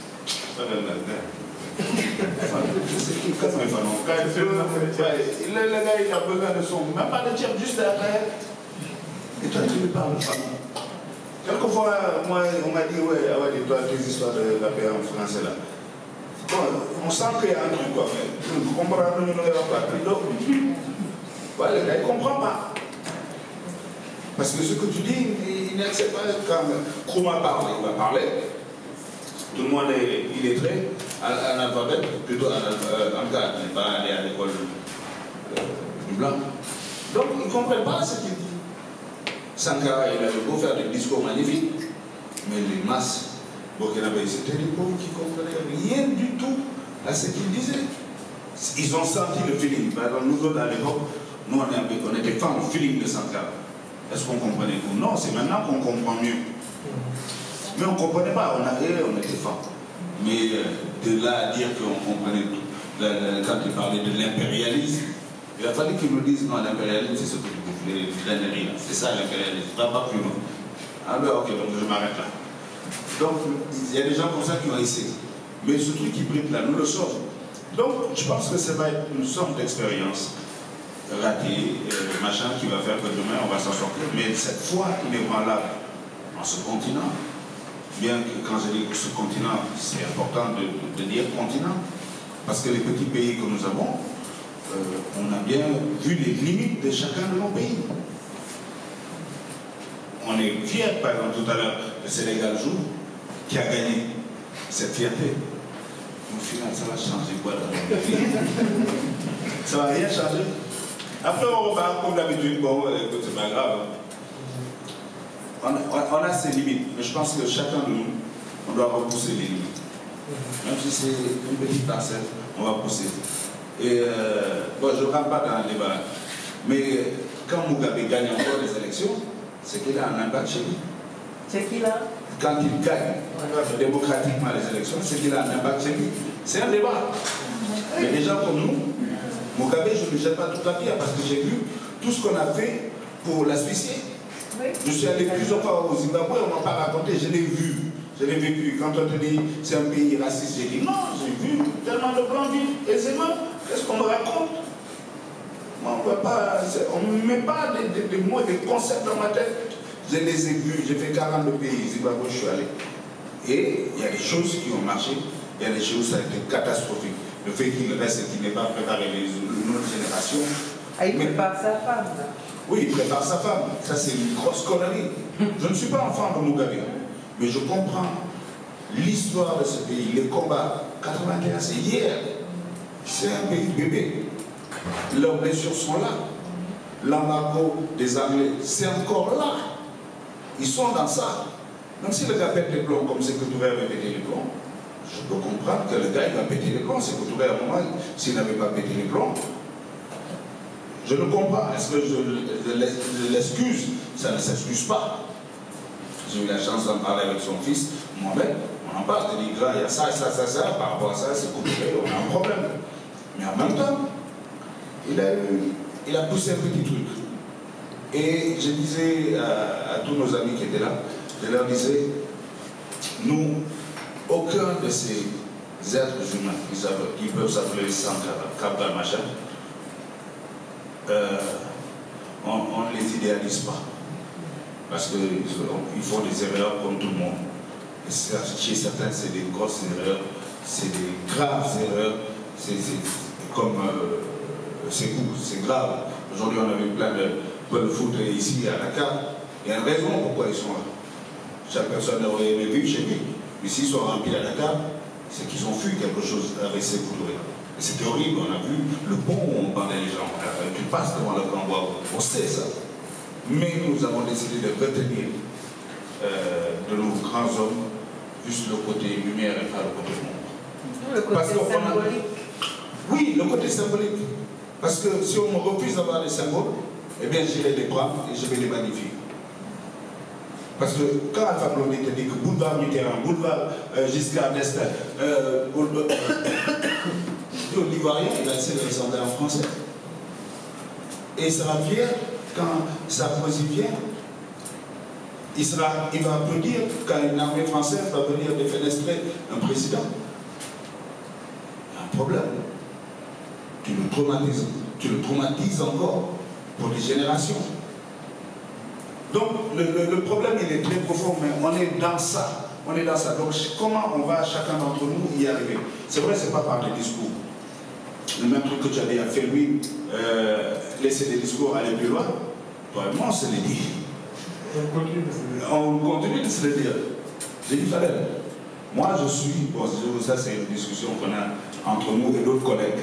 Je sais qui, comment est Fanon? Le gars, il a besoin de son. Même pas de tiers, juste derrière. Et toi, tu lui parles de Fanon. Quelquefois, moi, on m'a dit, ouais, ah ouais, toi, tes histoires de la paix en français là. Bon, on sent qu'il y a un truc, quoi, mais vous comprenez, nous ne l'avons pas. Donc, ouais, le gars, il ne comprend pas. Parce que ce que tu dis, il n'accepte pas quand Kouma parle, il va parler. Tout le monde est illettré, analphabète, plutôt analphabète, en cas, il n'est pas allé à l'école du blanc. Donc, ils ne comprennent pas ce qu'il dit. Sankara, il avait beau faire des discours magnifiques, mais les masses burkinabés, c'était des pauvres qui ne comprenaient rien du tout à ce qu'il disait. Ils ont senti le feeling. Par exemple, nous autres à l'époque, nous on, on était fans du feeling de Sankara. Est-ce qu'on comprenait tout? Non, c'est maintenant qu'on comprend mieux. Mais on ne comprenait pas, on avait, on était fans. Mais de là à dire qu'on comprenait tout, quand il parlait de l'impérialisme, il a fallu qu'ils nous disent non, l'impérialisme c'est ce que vous voulez, c'est ça l'impérialisme, pas, pas plus loin. Ah ben ok, donc je m'arrête là. Donc il y a des gens comme ça qui ont essayé. Mais ce truc hybride là, nous le sommes. Donc je pense que ça va être une sorte d'expérience ratée, euh, machin, qui va faire que demain on va s'en sortir. Mais cette fois inébranlable en ce continent, bien que quand je dis ce continent, c'est important de, de dire continent, parce que les petits pays que nous avons, Euh, on a bien vu les limites de chacun de nos pays. On est fiers, par exemple, tout à l'heure, le Sénégal joue, qui a gagné cette fierté. Au final, ça va changer quoi dans notre pays? Ça va rien changer. Après, on repart comme d'habitude, bon, écoute, c'est pas grave. On a, on a ses limites, mais je pense que chacun de nous, on doit repousser les limites. Même si c'est une petite parcelle, on va pousser. Et euh, bon, je ne rentre pas dans le débat, mais quand Mugabe gagne encore les élections, c'est qu'il a un impact chez lui. C'est qu'il a Quand il gagne ouais. démocratiquement les élections, c'est qu'il a un impact chez lui. C'est un débat. Mais des gens comme nous, Mugabe, je ne le jette pas tout à pierre parce que j'ai vu tout ce qu'on a fait pour l'asphyxier. Oui. Je suis allé plusieurs fois au Zimbabwe, on ne m'a pas raconté, je l'ai vu. Je l'ai vécu. Quand on te dit c'est un pays raciste, j'ai dit non, j'ai vu tellement de blancs vivre aisément. Qu'est-ce qu'on me raconte? Moi, on ne me met pas des, des, des mots, des concepts dans ma tête. Je les ai vus, j'ai fait quarante pays, Zimbabwe, je suis allé. Et il y a des choses qui ont marché, il y a des choses qui ont été catastrophiques. Le fait qu'il reste et qu'il n'ait pas préparé les autres générations. Ah, il prépare sa femme. Oui, il prépare sa femme. Ça, c'est une grosse connerie. Je ne suis pas enfant de Mugabe, mais je comprends l'histoire de ce pays, les combats. quatre-vingt-un, c'est hier. C'est un pays bébé. Leurs blessures sont là. L'embargo des Anglais, c'est encore là. Ils sont dans ça. Même si le gars pète les plombs comme c'est que tu vas répéter les plombs, je peux comprendre que le gars il va péter les plombs. C'est qu'au à un moment, s'il n'avait pas pété les plombs, je le comprends. Est-ce que je, je l'excuse? Ça ne s'excuse pas. J'ai eu la chance d'en parler avec son fils, Mohamed. On en parle, je dis, gars, il y a ça, ça, ça, ça, par rapport à ça, c'est culturel, on a un problème. Mais en même temps, il a, il a poussé un petit truc. Et je disais à, à tous nos amis qui étaient là, je leur disais, nous, aucun de ces êtres humains qui, qui peuvent s'appeler Sankara, Kabgal, machin, euh, on ne les idéalise pas. Parce qu'ils font des erreurs comme tout le monde. Et chez certains, c'est des grosses erreurs, c'est des graves erreurs, c'est comme euh, c'est grave. Aujourd'hui, on a vu plein de bonnes foot ici à Dakar. Il y a une raison pourquoi ils sont là. Chaque personne aurait aimé vivre chez lui. Mais s'ils sont remplis à Dakar, c'est qu'ils ont fui quelque chose avec ces foudres. Et c'était horrible. On a vu le pont où on parlait les gens. Tu passes devant le grand bois, on sait ça. Mais nous avons décidé de retenir euh, de nos grands hommes juste le côté lumière et pas le côté ombre. Le côté Parce symbolique. A... Oui, le côté symbolique. Parce que si on me refuse d'avoir des symboles, eh bien j'irai les prendre et je vais les magnifier. Parce que quand Alpha Blondy te dit que boulevard Mitterrand, boulevard euh, Giscard d'Estaing, euh, l'Ivoirien, il va essayer de ressembler en français. Et il sera fier quand Sarkozy vient. Il, sera, il va applaudir quand une armée française va venir défenestrer un président. Il y a un problème. Tu le traumatises, tu le traumatises encore pour des générations. Donc le, le, le problème il est très profond, mais on est dans ça. On est dans ça. Donc comment on va chacun d'entre nous y arriver? C'est vrai, c'est pas par les discours. Le même truc que tu avais fait lui, euh, laisser des discours aller plus loin. Vraiment, on se les dit. On continue de se le dire. On continue de se le dire. J'ai dit, Fadel, moi je suis, bon, ça c'est une discussion qu'on a entre nous et d'autres collègues.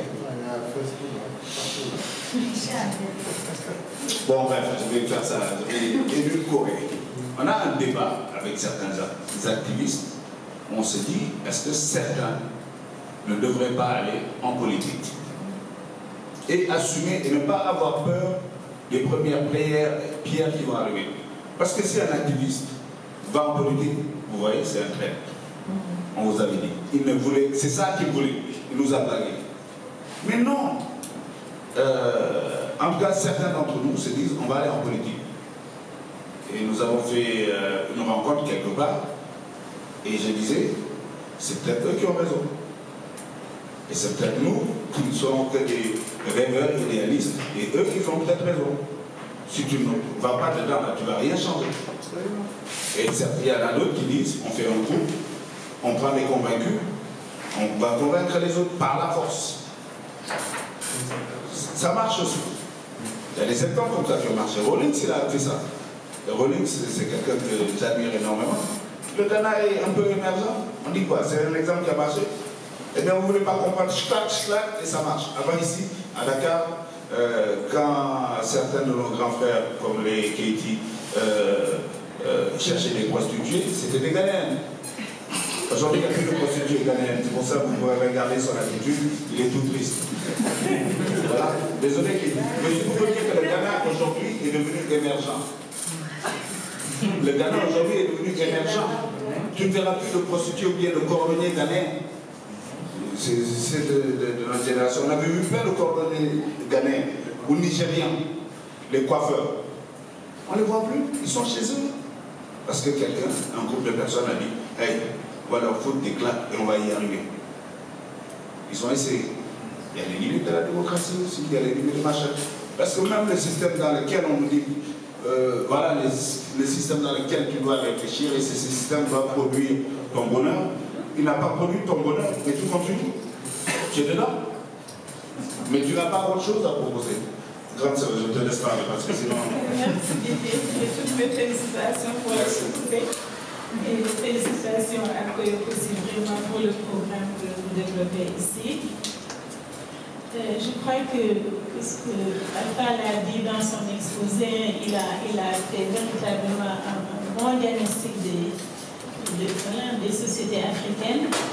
Bon, bref, je vais faire ça, je vais édulcorer. On a un débat avec certains activistes. On se dit, est-ce que certains ne devraient pas aller en politique et assumer et ne pas avoir peur des premières pierres, pierres qui vont arriver. Parce que si un activiste va en politique, vous voyez, c'est un traître. On vous avait dit. Il ne voulait, c'est ça qu'il voulait. Il nous a blagué. Mais non. Euh, en tout cas, certains d'entre nous se disent, on va aller en politique. Et nous avons fait euh, une rencontre quelque part. Et je disais, c'est peut-être eux qui ont raison. Et c'est peut-être nous qui ne serons que des rêveurs idéalistes. Et eux qui ont peut-être raison. Si tu ne vas pas dedans, là, tu ne vas rien changer. Et il y en a d'autres qui disent, on fait un coup, on prend les convaincus, on va convaincre les autres par la force. Ça marche aussi. Il y a des exemples comme ça qui ont marché. Rawlings, il a fait ça. Et Rawlings, c'est quelqu'un que j'admire énormément. Le Ghana est un peu émergent. On dit quoi? C'est un exemple qui a marché. Eh bien, vous ne voulez pas comprendre, schlac, schlac, et ça marche. Avant ici, à Dakar, euh, quand certains de nos grands frères, comme les Keïti, euh, euh, cherchaient des prostituées, c'était des Ghanéens. Aujourd'hui, il n'y a plus de prostituées ghanéennes. C'est pour ça que vous pouvez regarder son attitude, il est tout triste. Voilà. Désolé, mais je peux dire que le Ghana aujourd'hui est devenu émergent. Le Ghana aujourd'hui est devenu émergent. Tu ne verras plus de prostituées ou bien de cordonniers ghanéens. C'est de, de, de notre génération. On avait vu plein de cordonniers ghanéens ou nigériens, les coiffeurs. On ne les voit plus, ils sont chez eux. Parce que quelqu'un, un groupe de personnes a dit, hey, on va leur foutre des claques et on va y arriver. Ils ont essayé. Il y a les limites de la démocratie aussi, il y a les limites de machin. Parce que même le système dans lequel on nous dit, euh, voilà les, le système dans lequel tu dois réfléchir et ce système va produire ton bonheur, il n'a pas produit ton bonheur, mais tu continues. Tu es dedans. Mais tu n'as pas autre chose à proposer. Grande sœur, je te laisse parler parce que sinon... Merci Didier, et toutes mes félicitations pour la société. Et félicitations à Koyoko aussi vraiment pour le programme que vous développez ici. Euh, je crois que, que ce que Alpha l'a dit dans son exposé, il a, il a fait véritablement un, un bon diagnostic des, des, des sociétés africaines.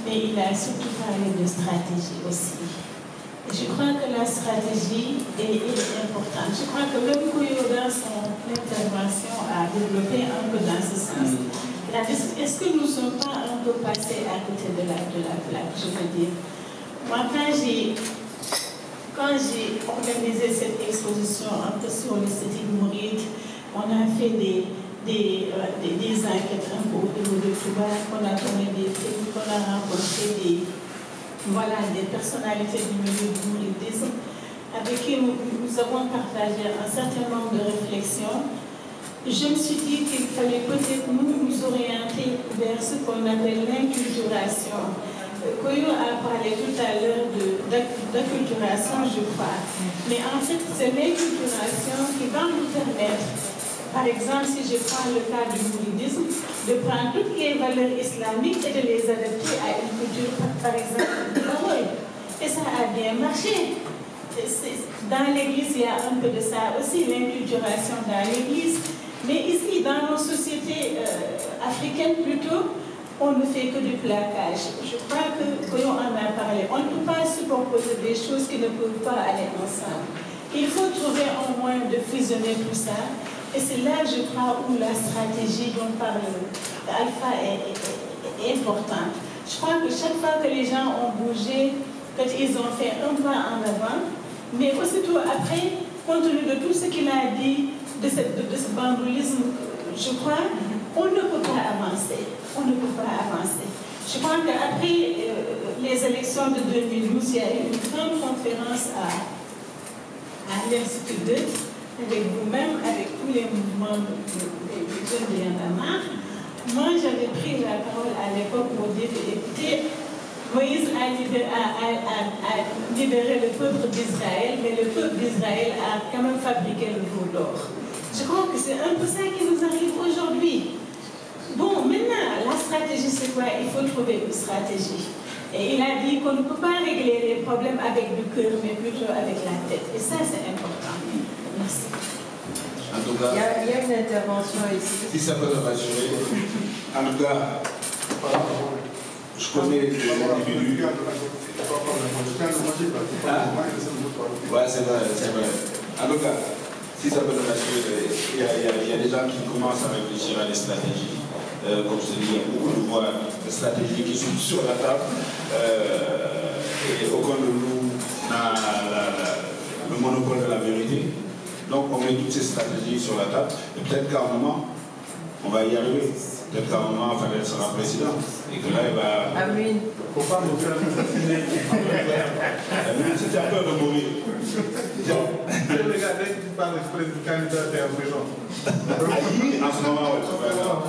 mais il a surtout parlé de stratégie aussi. Et je crois que la stratégie est, est importante. Je crois que même Koyo, dans son intervention, a développé un peu dans ce sens. Est-ce que nous ne sommes pas un peu passés à côté de la, de la plaque, je veux dire? Moi, quand j'ai quand j'ai organisé cette exposition un peu sur l'esthétique mouride, on a fait des, des, euh, des, des enquêtes un peu au niveau de Cuba, on a tourné des films, on a rencontré des, voilà, des personnalités du milieu du mouridisme, avec qui nous, nous avons partagé un certain nombre de réflexions. Je me suis dit qu'il fallait peut-être nous, nous orienter vers ce qu'on appelle l'inculturation. Koyo a parlé tout à l'heure d'acculturation, je crois. Mais en fait, c'est l'inculturation qui va nous permettre, par exemple, si je prends le cas du mouridisme, de prendre toutes les valeurs islamiques et de les adapter à une culture, par exemple, de Baroy. Et ça a bien marché. Dans l'Église, il y a un peu de ça aussi, l'inculturation dans l'Église. Mais ici, dans nos sociétés euh, africaines plutôt, on ne fait que du plaquage. Je crois que Koyo en a parlé. On ne peut pas superposer des choses qui ne peuvent pas aller ensemble. Il faut trouver un moyen de fusionner tout ça. Et c'est là, je crois, où la stratégie dont parle Alpha est, est, est importante. Je crois que chaque fois que les gens ont bougé, qu'ils ont fait un pas en avant, mais aussitôt après, compte tenu de tout ce qu'il a dit, de, cette, de, de ce bandolisme, je crois, on ne peut pas avancer. On ne peut pas avancer. Je crois qu'après euh, les élections de deux mille douze, il y a eu une grande conférence à, à l'Institut Goethe, avec vous-même, avec tous les mouvements des jeunes de Y'en a marre. Moi, j'avais pris la parole à l'époque pour dire que, écoutez, Moïse a libéré, a, a, a, a libéré le peuple d'Israël, mais le peuple d'Israël a quand même fabriqué le veau d'or. Je crois que c'est un peu ça qui nous arrive aujourd'hui. Bon, maintenant, la stratégie, c'est quoi? Il faut trouver une stratégie. Et il a dit qu'on ne peut pas régler les problèmes avec du cœur, mais plutôt avec la tête. Et ça, c'est important. Merci. En tout cas, il y a, il y a une intervention ici. Si ça peut te rassurer, en tout cas, je connais des individus. Ah? Ouais, c'est vrai, c'est vrai. En tout cas, si ça peut te rassurer, il y, a, il, y a, il y a des gens qui commencent à réfléchir à des stratégies. Euh, comme je te dis, il y a beaucoup de voies de stratégies qui sont sur la table. Euh, et aucun de nous n'a le monopole de la vérité. Donc on met toutes ces stratégies sur la table. Et peut-être qu'à un moment, on va y arriver. Peut-être qu'à un moment, Fadel sera président. Et que là, il va... Amin. Il ne faut pas nous faire assassiner. Amin, si tu as peur de mourir. Je regardais que tu parles de candidat en prison. Aïe, en ce moment, ouais, tu vas voir.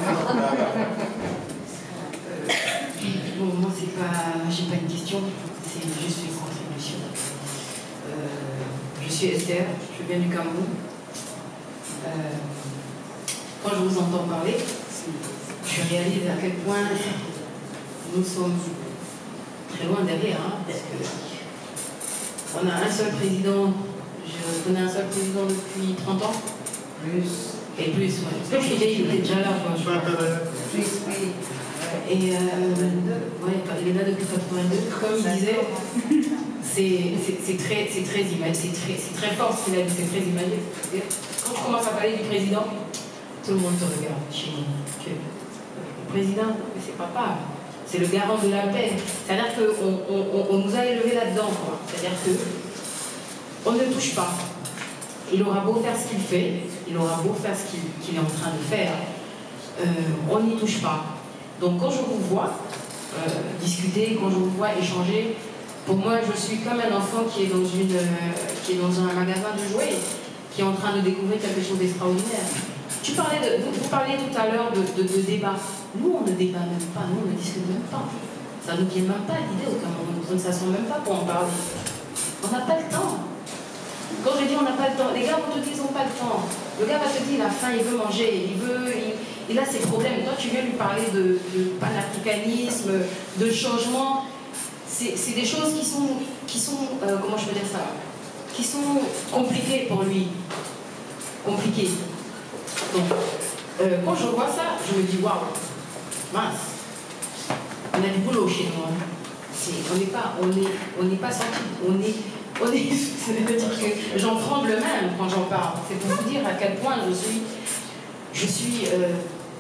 Bon, moi, c'est pas... j'ai pas une question, c'est juste une contribution. Euh, je suis Esther, je viens du Cameroun. Euh, quand je vous entends parler, je réalise à quel point nous sommes très loin derrière, hein, parce que on a un seul président, je connais un seul président depuis trente ans. Plus. Et plus, ouais. Parce que je il était déjà là, quoi. Plus, oui. Et euh, ouais, il est là depuis quatre-vingt-deux. Comme il disait, c'est très, très, imagé, c'est très, très fort ce qu'il a dit, c'est très imagé. Quand tu commences à parler du président, tout le monde te regarde chez nous. Le président, c'est papa, c'est le garant de la paix. C'est-à-dire qu'on on, on nous a élevés là-dedans. C'est-à-dire qu'on ne touche pas. Il aura beau faire ce qu'il fait, il aura beau faire ce qu'il qu'il est en train de faire, euh, on n'y touche pas. Donc quand je vous vois euh, discuter, quand je vous vois échanger, pour moi je suis comme un enfant qui est dans, une, euh, qui est dans un magasin de jouets, qui est en train de découvrir quelque chose d'extraordinaire. Tu parlais de, vous, vous parliez tout à l'heure de, de, de débat. Nous on ne débat même pas, nous on ne discute même pas. Ça ne nous vient même pas l'idée au Cameroun, on ne s'assoit même pas pour en parler. On n'a pas le temps. Quand je dis on n'a pas le temps, les gars vont te dire ils n'ont pas le temps. Le gars va te dire il a faim, il veut manger, il veut, il, il a ses problèmes. Toi tu viens lui parler de, de panafricanisme, de changement. C'est des choses qui sont, qui sont euh, comment je peux dire ça, qui sont compliquées pour lui. Compliquées. Donc, euh, quand je vois ça, je me dis waouh, mince. on a du boulot chez nous. Hein. On n'est pas, on est, on n'est pas sorti, on est, on est, c'est-à-dire que j'en tremble même quand j'en parle. C'est pour vous dire à quel point je suis, je suis, euh,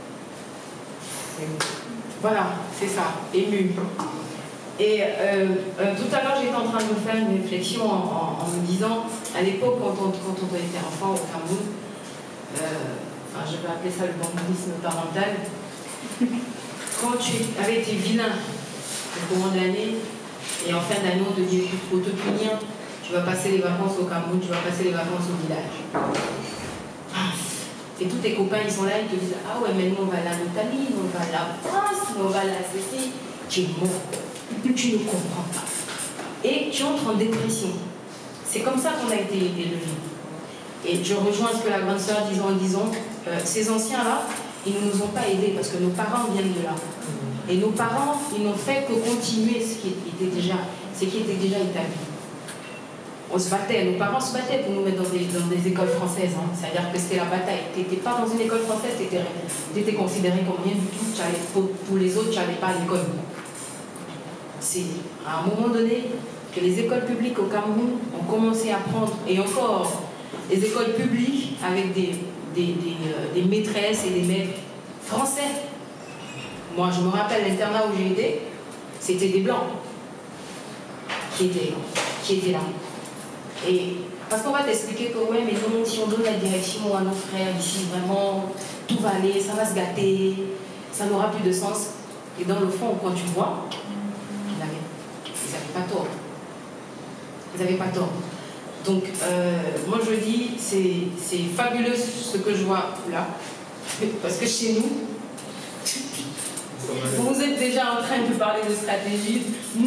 voilà, c'est ça, émue. Et euh, euh, tout à l'heure, j'étais en train de me faire une réflexion en, en, en me disant, à l'époque, quand on, quand on était enfant au Cameroun, euh, enfin, je vais appeler ça le bambouisme parental, quand tu avais été vilain au courant de l'année, et en fin d'année, on te dit, écoute, pour te punir, tu vas passer les vacances au Cameroun, tu vas passer les vacances au village. Et tous tes copains, ils sont là, ils te disent, ah ouais, mais nous, on va à l'Italie, on va à la France, on va à la Cécile. Tu es mort. Tu ne comprends pas. Et tu entres en dépression. C'est comme ça qu'on a été élevés. Et je rejoins ce que la grande sœur disait en disant, euh, ces anciens-là, ils ne nous ont pas aidés parce que nos parents viennent de là. Et nos parents, ils n'ont fait que continuer ce qui était déjà, ce qui était déjà établi. On se battait, nos parents se battaient pour nous mettre dans des, dans des écoles françaises. Hein. C'est-à-dire que c'était la bataille. Tu n'étais pas dans une école française, tu étais considéré comme rien du tout. Pour, pour les autres, tu n'allais pas à l'école. C'est à un moment donné que les écoles publiques au Cameroun ont commencé à prendre, et encore, les écoles publiques avec des, des, des, euh, des maîtresses et des maîtres français. Moi, je me rappelle l'internat où j'ai été, c'était des blancs qui étaient, qui étaient là. Et parce qu'on va t'expliquer que, ouais, mais non, si on donne la direction à nos frères ici, vraiment, tout va aller, ça va se gâter, ça n'aura plus de sens. Et dans le fond, quand tu vois, ils n'avaient pas tort. Ils n'avaient pas tort. Donc, euh, moi je dis, c'est fabuleux ce que je vois là. Parce que chez nous, vous êtes déjà en train de parler de stratégie.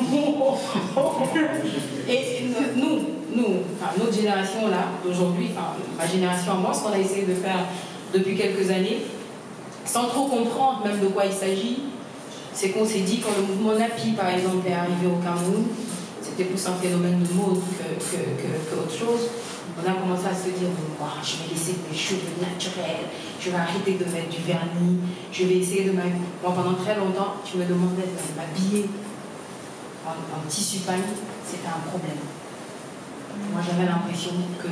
Et nous, nous, enfin, notre génération là, d'aujourd'hui, enfin, ma génération à moi, ce qu'on a essayé de faire depuis quelques années, sans trop comprendre même de quoi il s'agit, c'est qu'on s'est dit, quand le mouvement Napi, par exemple, est arrivé au Cameroun, c'était plus un phénomène de mode que, que, que, que autre chose. On a commencé à se dire, moi, je vais laisser mes cheveux naturels, je vais arrêter de mettre du vernis, je vais essayer de m'habiller. Moi, pendant très longtemps, tu me demandais de m'habiller en, en tissu paille, c'était un problème. Moi, j'avais l'impression que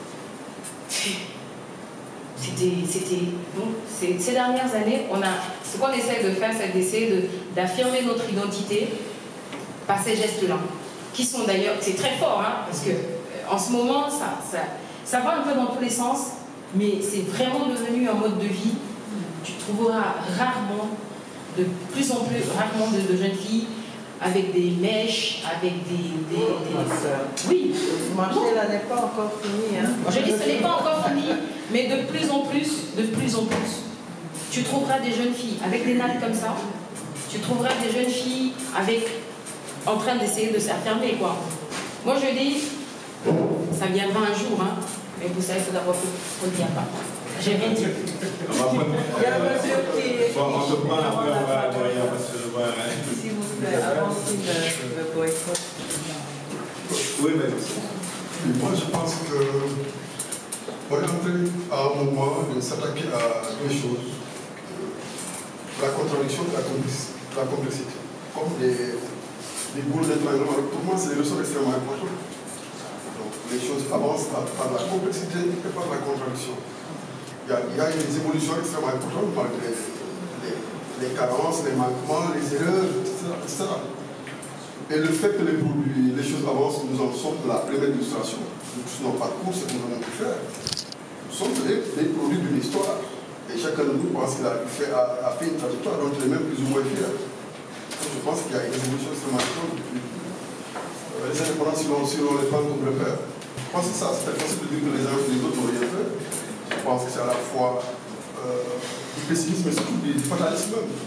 c'était... Donc, ces, ces dernières années, on a, ce qu'on essaie de faire, c'est d'essayer d'affirmer notre identité par ces gestes-là, qui sont d'ailleurs, c'est très fort, hein, parce que en ce moment, ça, ça, ça va un peu dans tous les sens, mais c'est vraiment devenu un mode de vie. Tu trouveras rarement, de plus en plus rarement de, de jeunes filles avec des mèches, avec des... des, des... Oui. Le marché là n'est pas encore fini. Hein. Je dis ce n'est pas encore fini, mais de plus en plus, de plus en plus, tu trouveras des jeunes filles avec des nattes comme ça, tu trouveras des jeunes filles avec, en train d'essayer de s'affirmer, quoi. Moi je dis, ça viendra un jour, hein, mais vous savez, il faut d'abord qu'on ne dise pas. J'ai rien dit. Il y a un monsieur qui... Bon, on se prend après, on va derrière parce que je vois... S'il vous plaît, avancez le, le boycott. Oui, mais... Moi, je pense que on est en train, à un moment, de s'attaquer à deux choses. La contradiction et la complexité. Comme des, des boules d'étranglement. Pour moi, c'est des leçons extrêmement importantes. Donc, les choses avancent par, par la complexité et par la contradiction. Il y a, il y a des évolutions extrêmement importantes malgré les, les carences, les manquements, les erreurs, et cetera, et cetera. Et le fait que les, produits, les choses avancent, nous en sommes la première illustration de tout notre parcours, ce que nous avons pu faire. Nous sommes des, des produits d'une histoire. Et chacun de nous pense qu'il a, a, a fait une trajectoire dont il est même plus ou moins fier. Donc je pense qu'il y a une évolution extrêmement importante depuis. Euh, les indépendants, si l'on les prend comme repère. Je pense que ça, c'est impossible de dire que les uns et les autres n'ont rien fait. Je pense que c'est à la fois euh, du pessimisme et surtout du fatalisme même.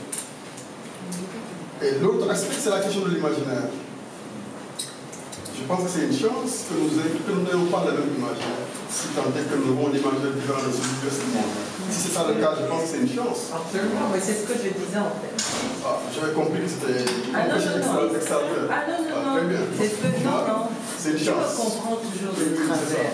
Et l'autre aspect, c'est la question de l'imaginaire. Je pense que c'est une chance que nous n'ayons pas le même imaginaire, si tant est que nous avons un imaginaire différent de celui de ce monde. Si c'est ça le cas, je pense que c'est une chance. Absolument, mais c'est ce que je disais en fait. Ah, j'avais compris que c'était ah, non, non, non. extérieur. Ah non, non, ah, non. Très bien. C'est ce que non, non. C'est une chance. Je comprends toujours de travers.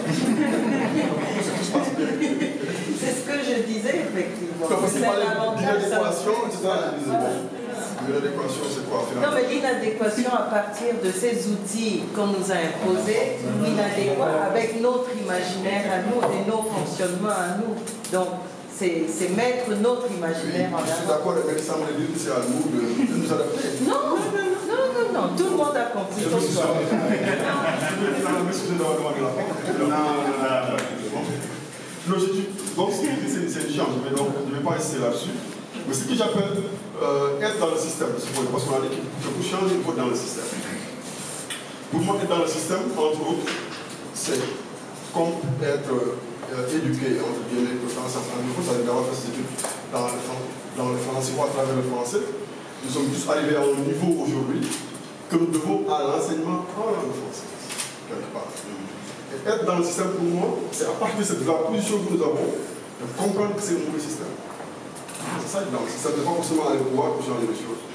C'est ce que je disais effectivement. Quand on parlait d'idéation, et cetera, je disais bon. L'inadéquation, c'est quoi finalement? Non, mais l'inadéquation à partir de ces outils qu'on nous a imposés, inadéquats avec notre imaginaire à nous et nos fonctionnements à nous. Donc, c'est mettre notre imaginaire oui, en avant. Je suis d'accord, mais ça me dit que c'est à nous de, de nous adapter. Non, non, non, non, tout le monde a compris. Je me suis sorti. Je me suis d'avoir demandé la parole. Non, non, non. Non, je dis, donc ce que je dis, c'est une chance, mais donc je ne vais pas insister là-dessus. Mais ce que j'appelle euh, être dans le système, parce qu'on a dit que pour changer, il faut être dans le système. Pour moi, être dans le système, entre autres, c'est comme être euh, éduqué, entre guillemets, dans un certain niveau, ça veut dire d'avoir fait ses études dans le, dans le français ou à travers le français. Nous sommes tous arrivés à un niveau aujourd'hui que nous devons à l'enseignement en langue française, quelque part. Et être dans le système, pour moi, c'est à partir de la position que nous avons, de comprendre que c'est un mauvais système. C'est ça, donc, ça ne peut pas forcément aller au pouvoir pour changer les choses.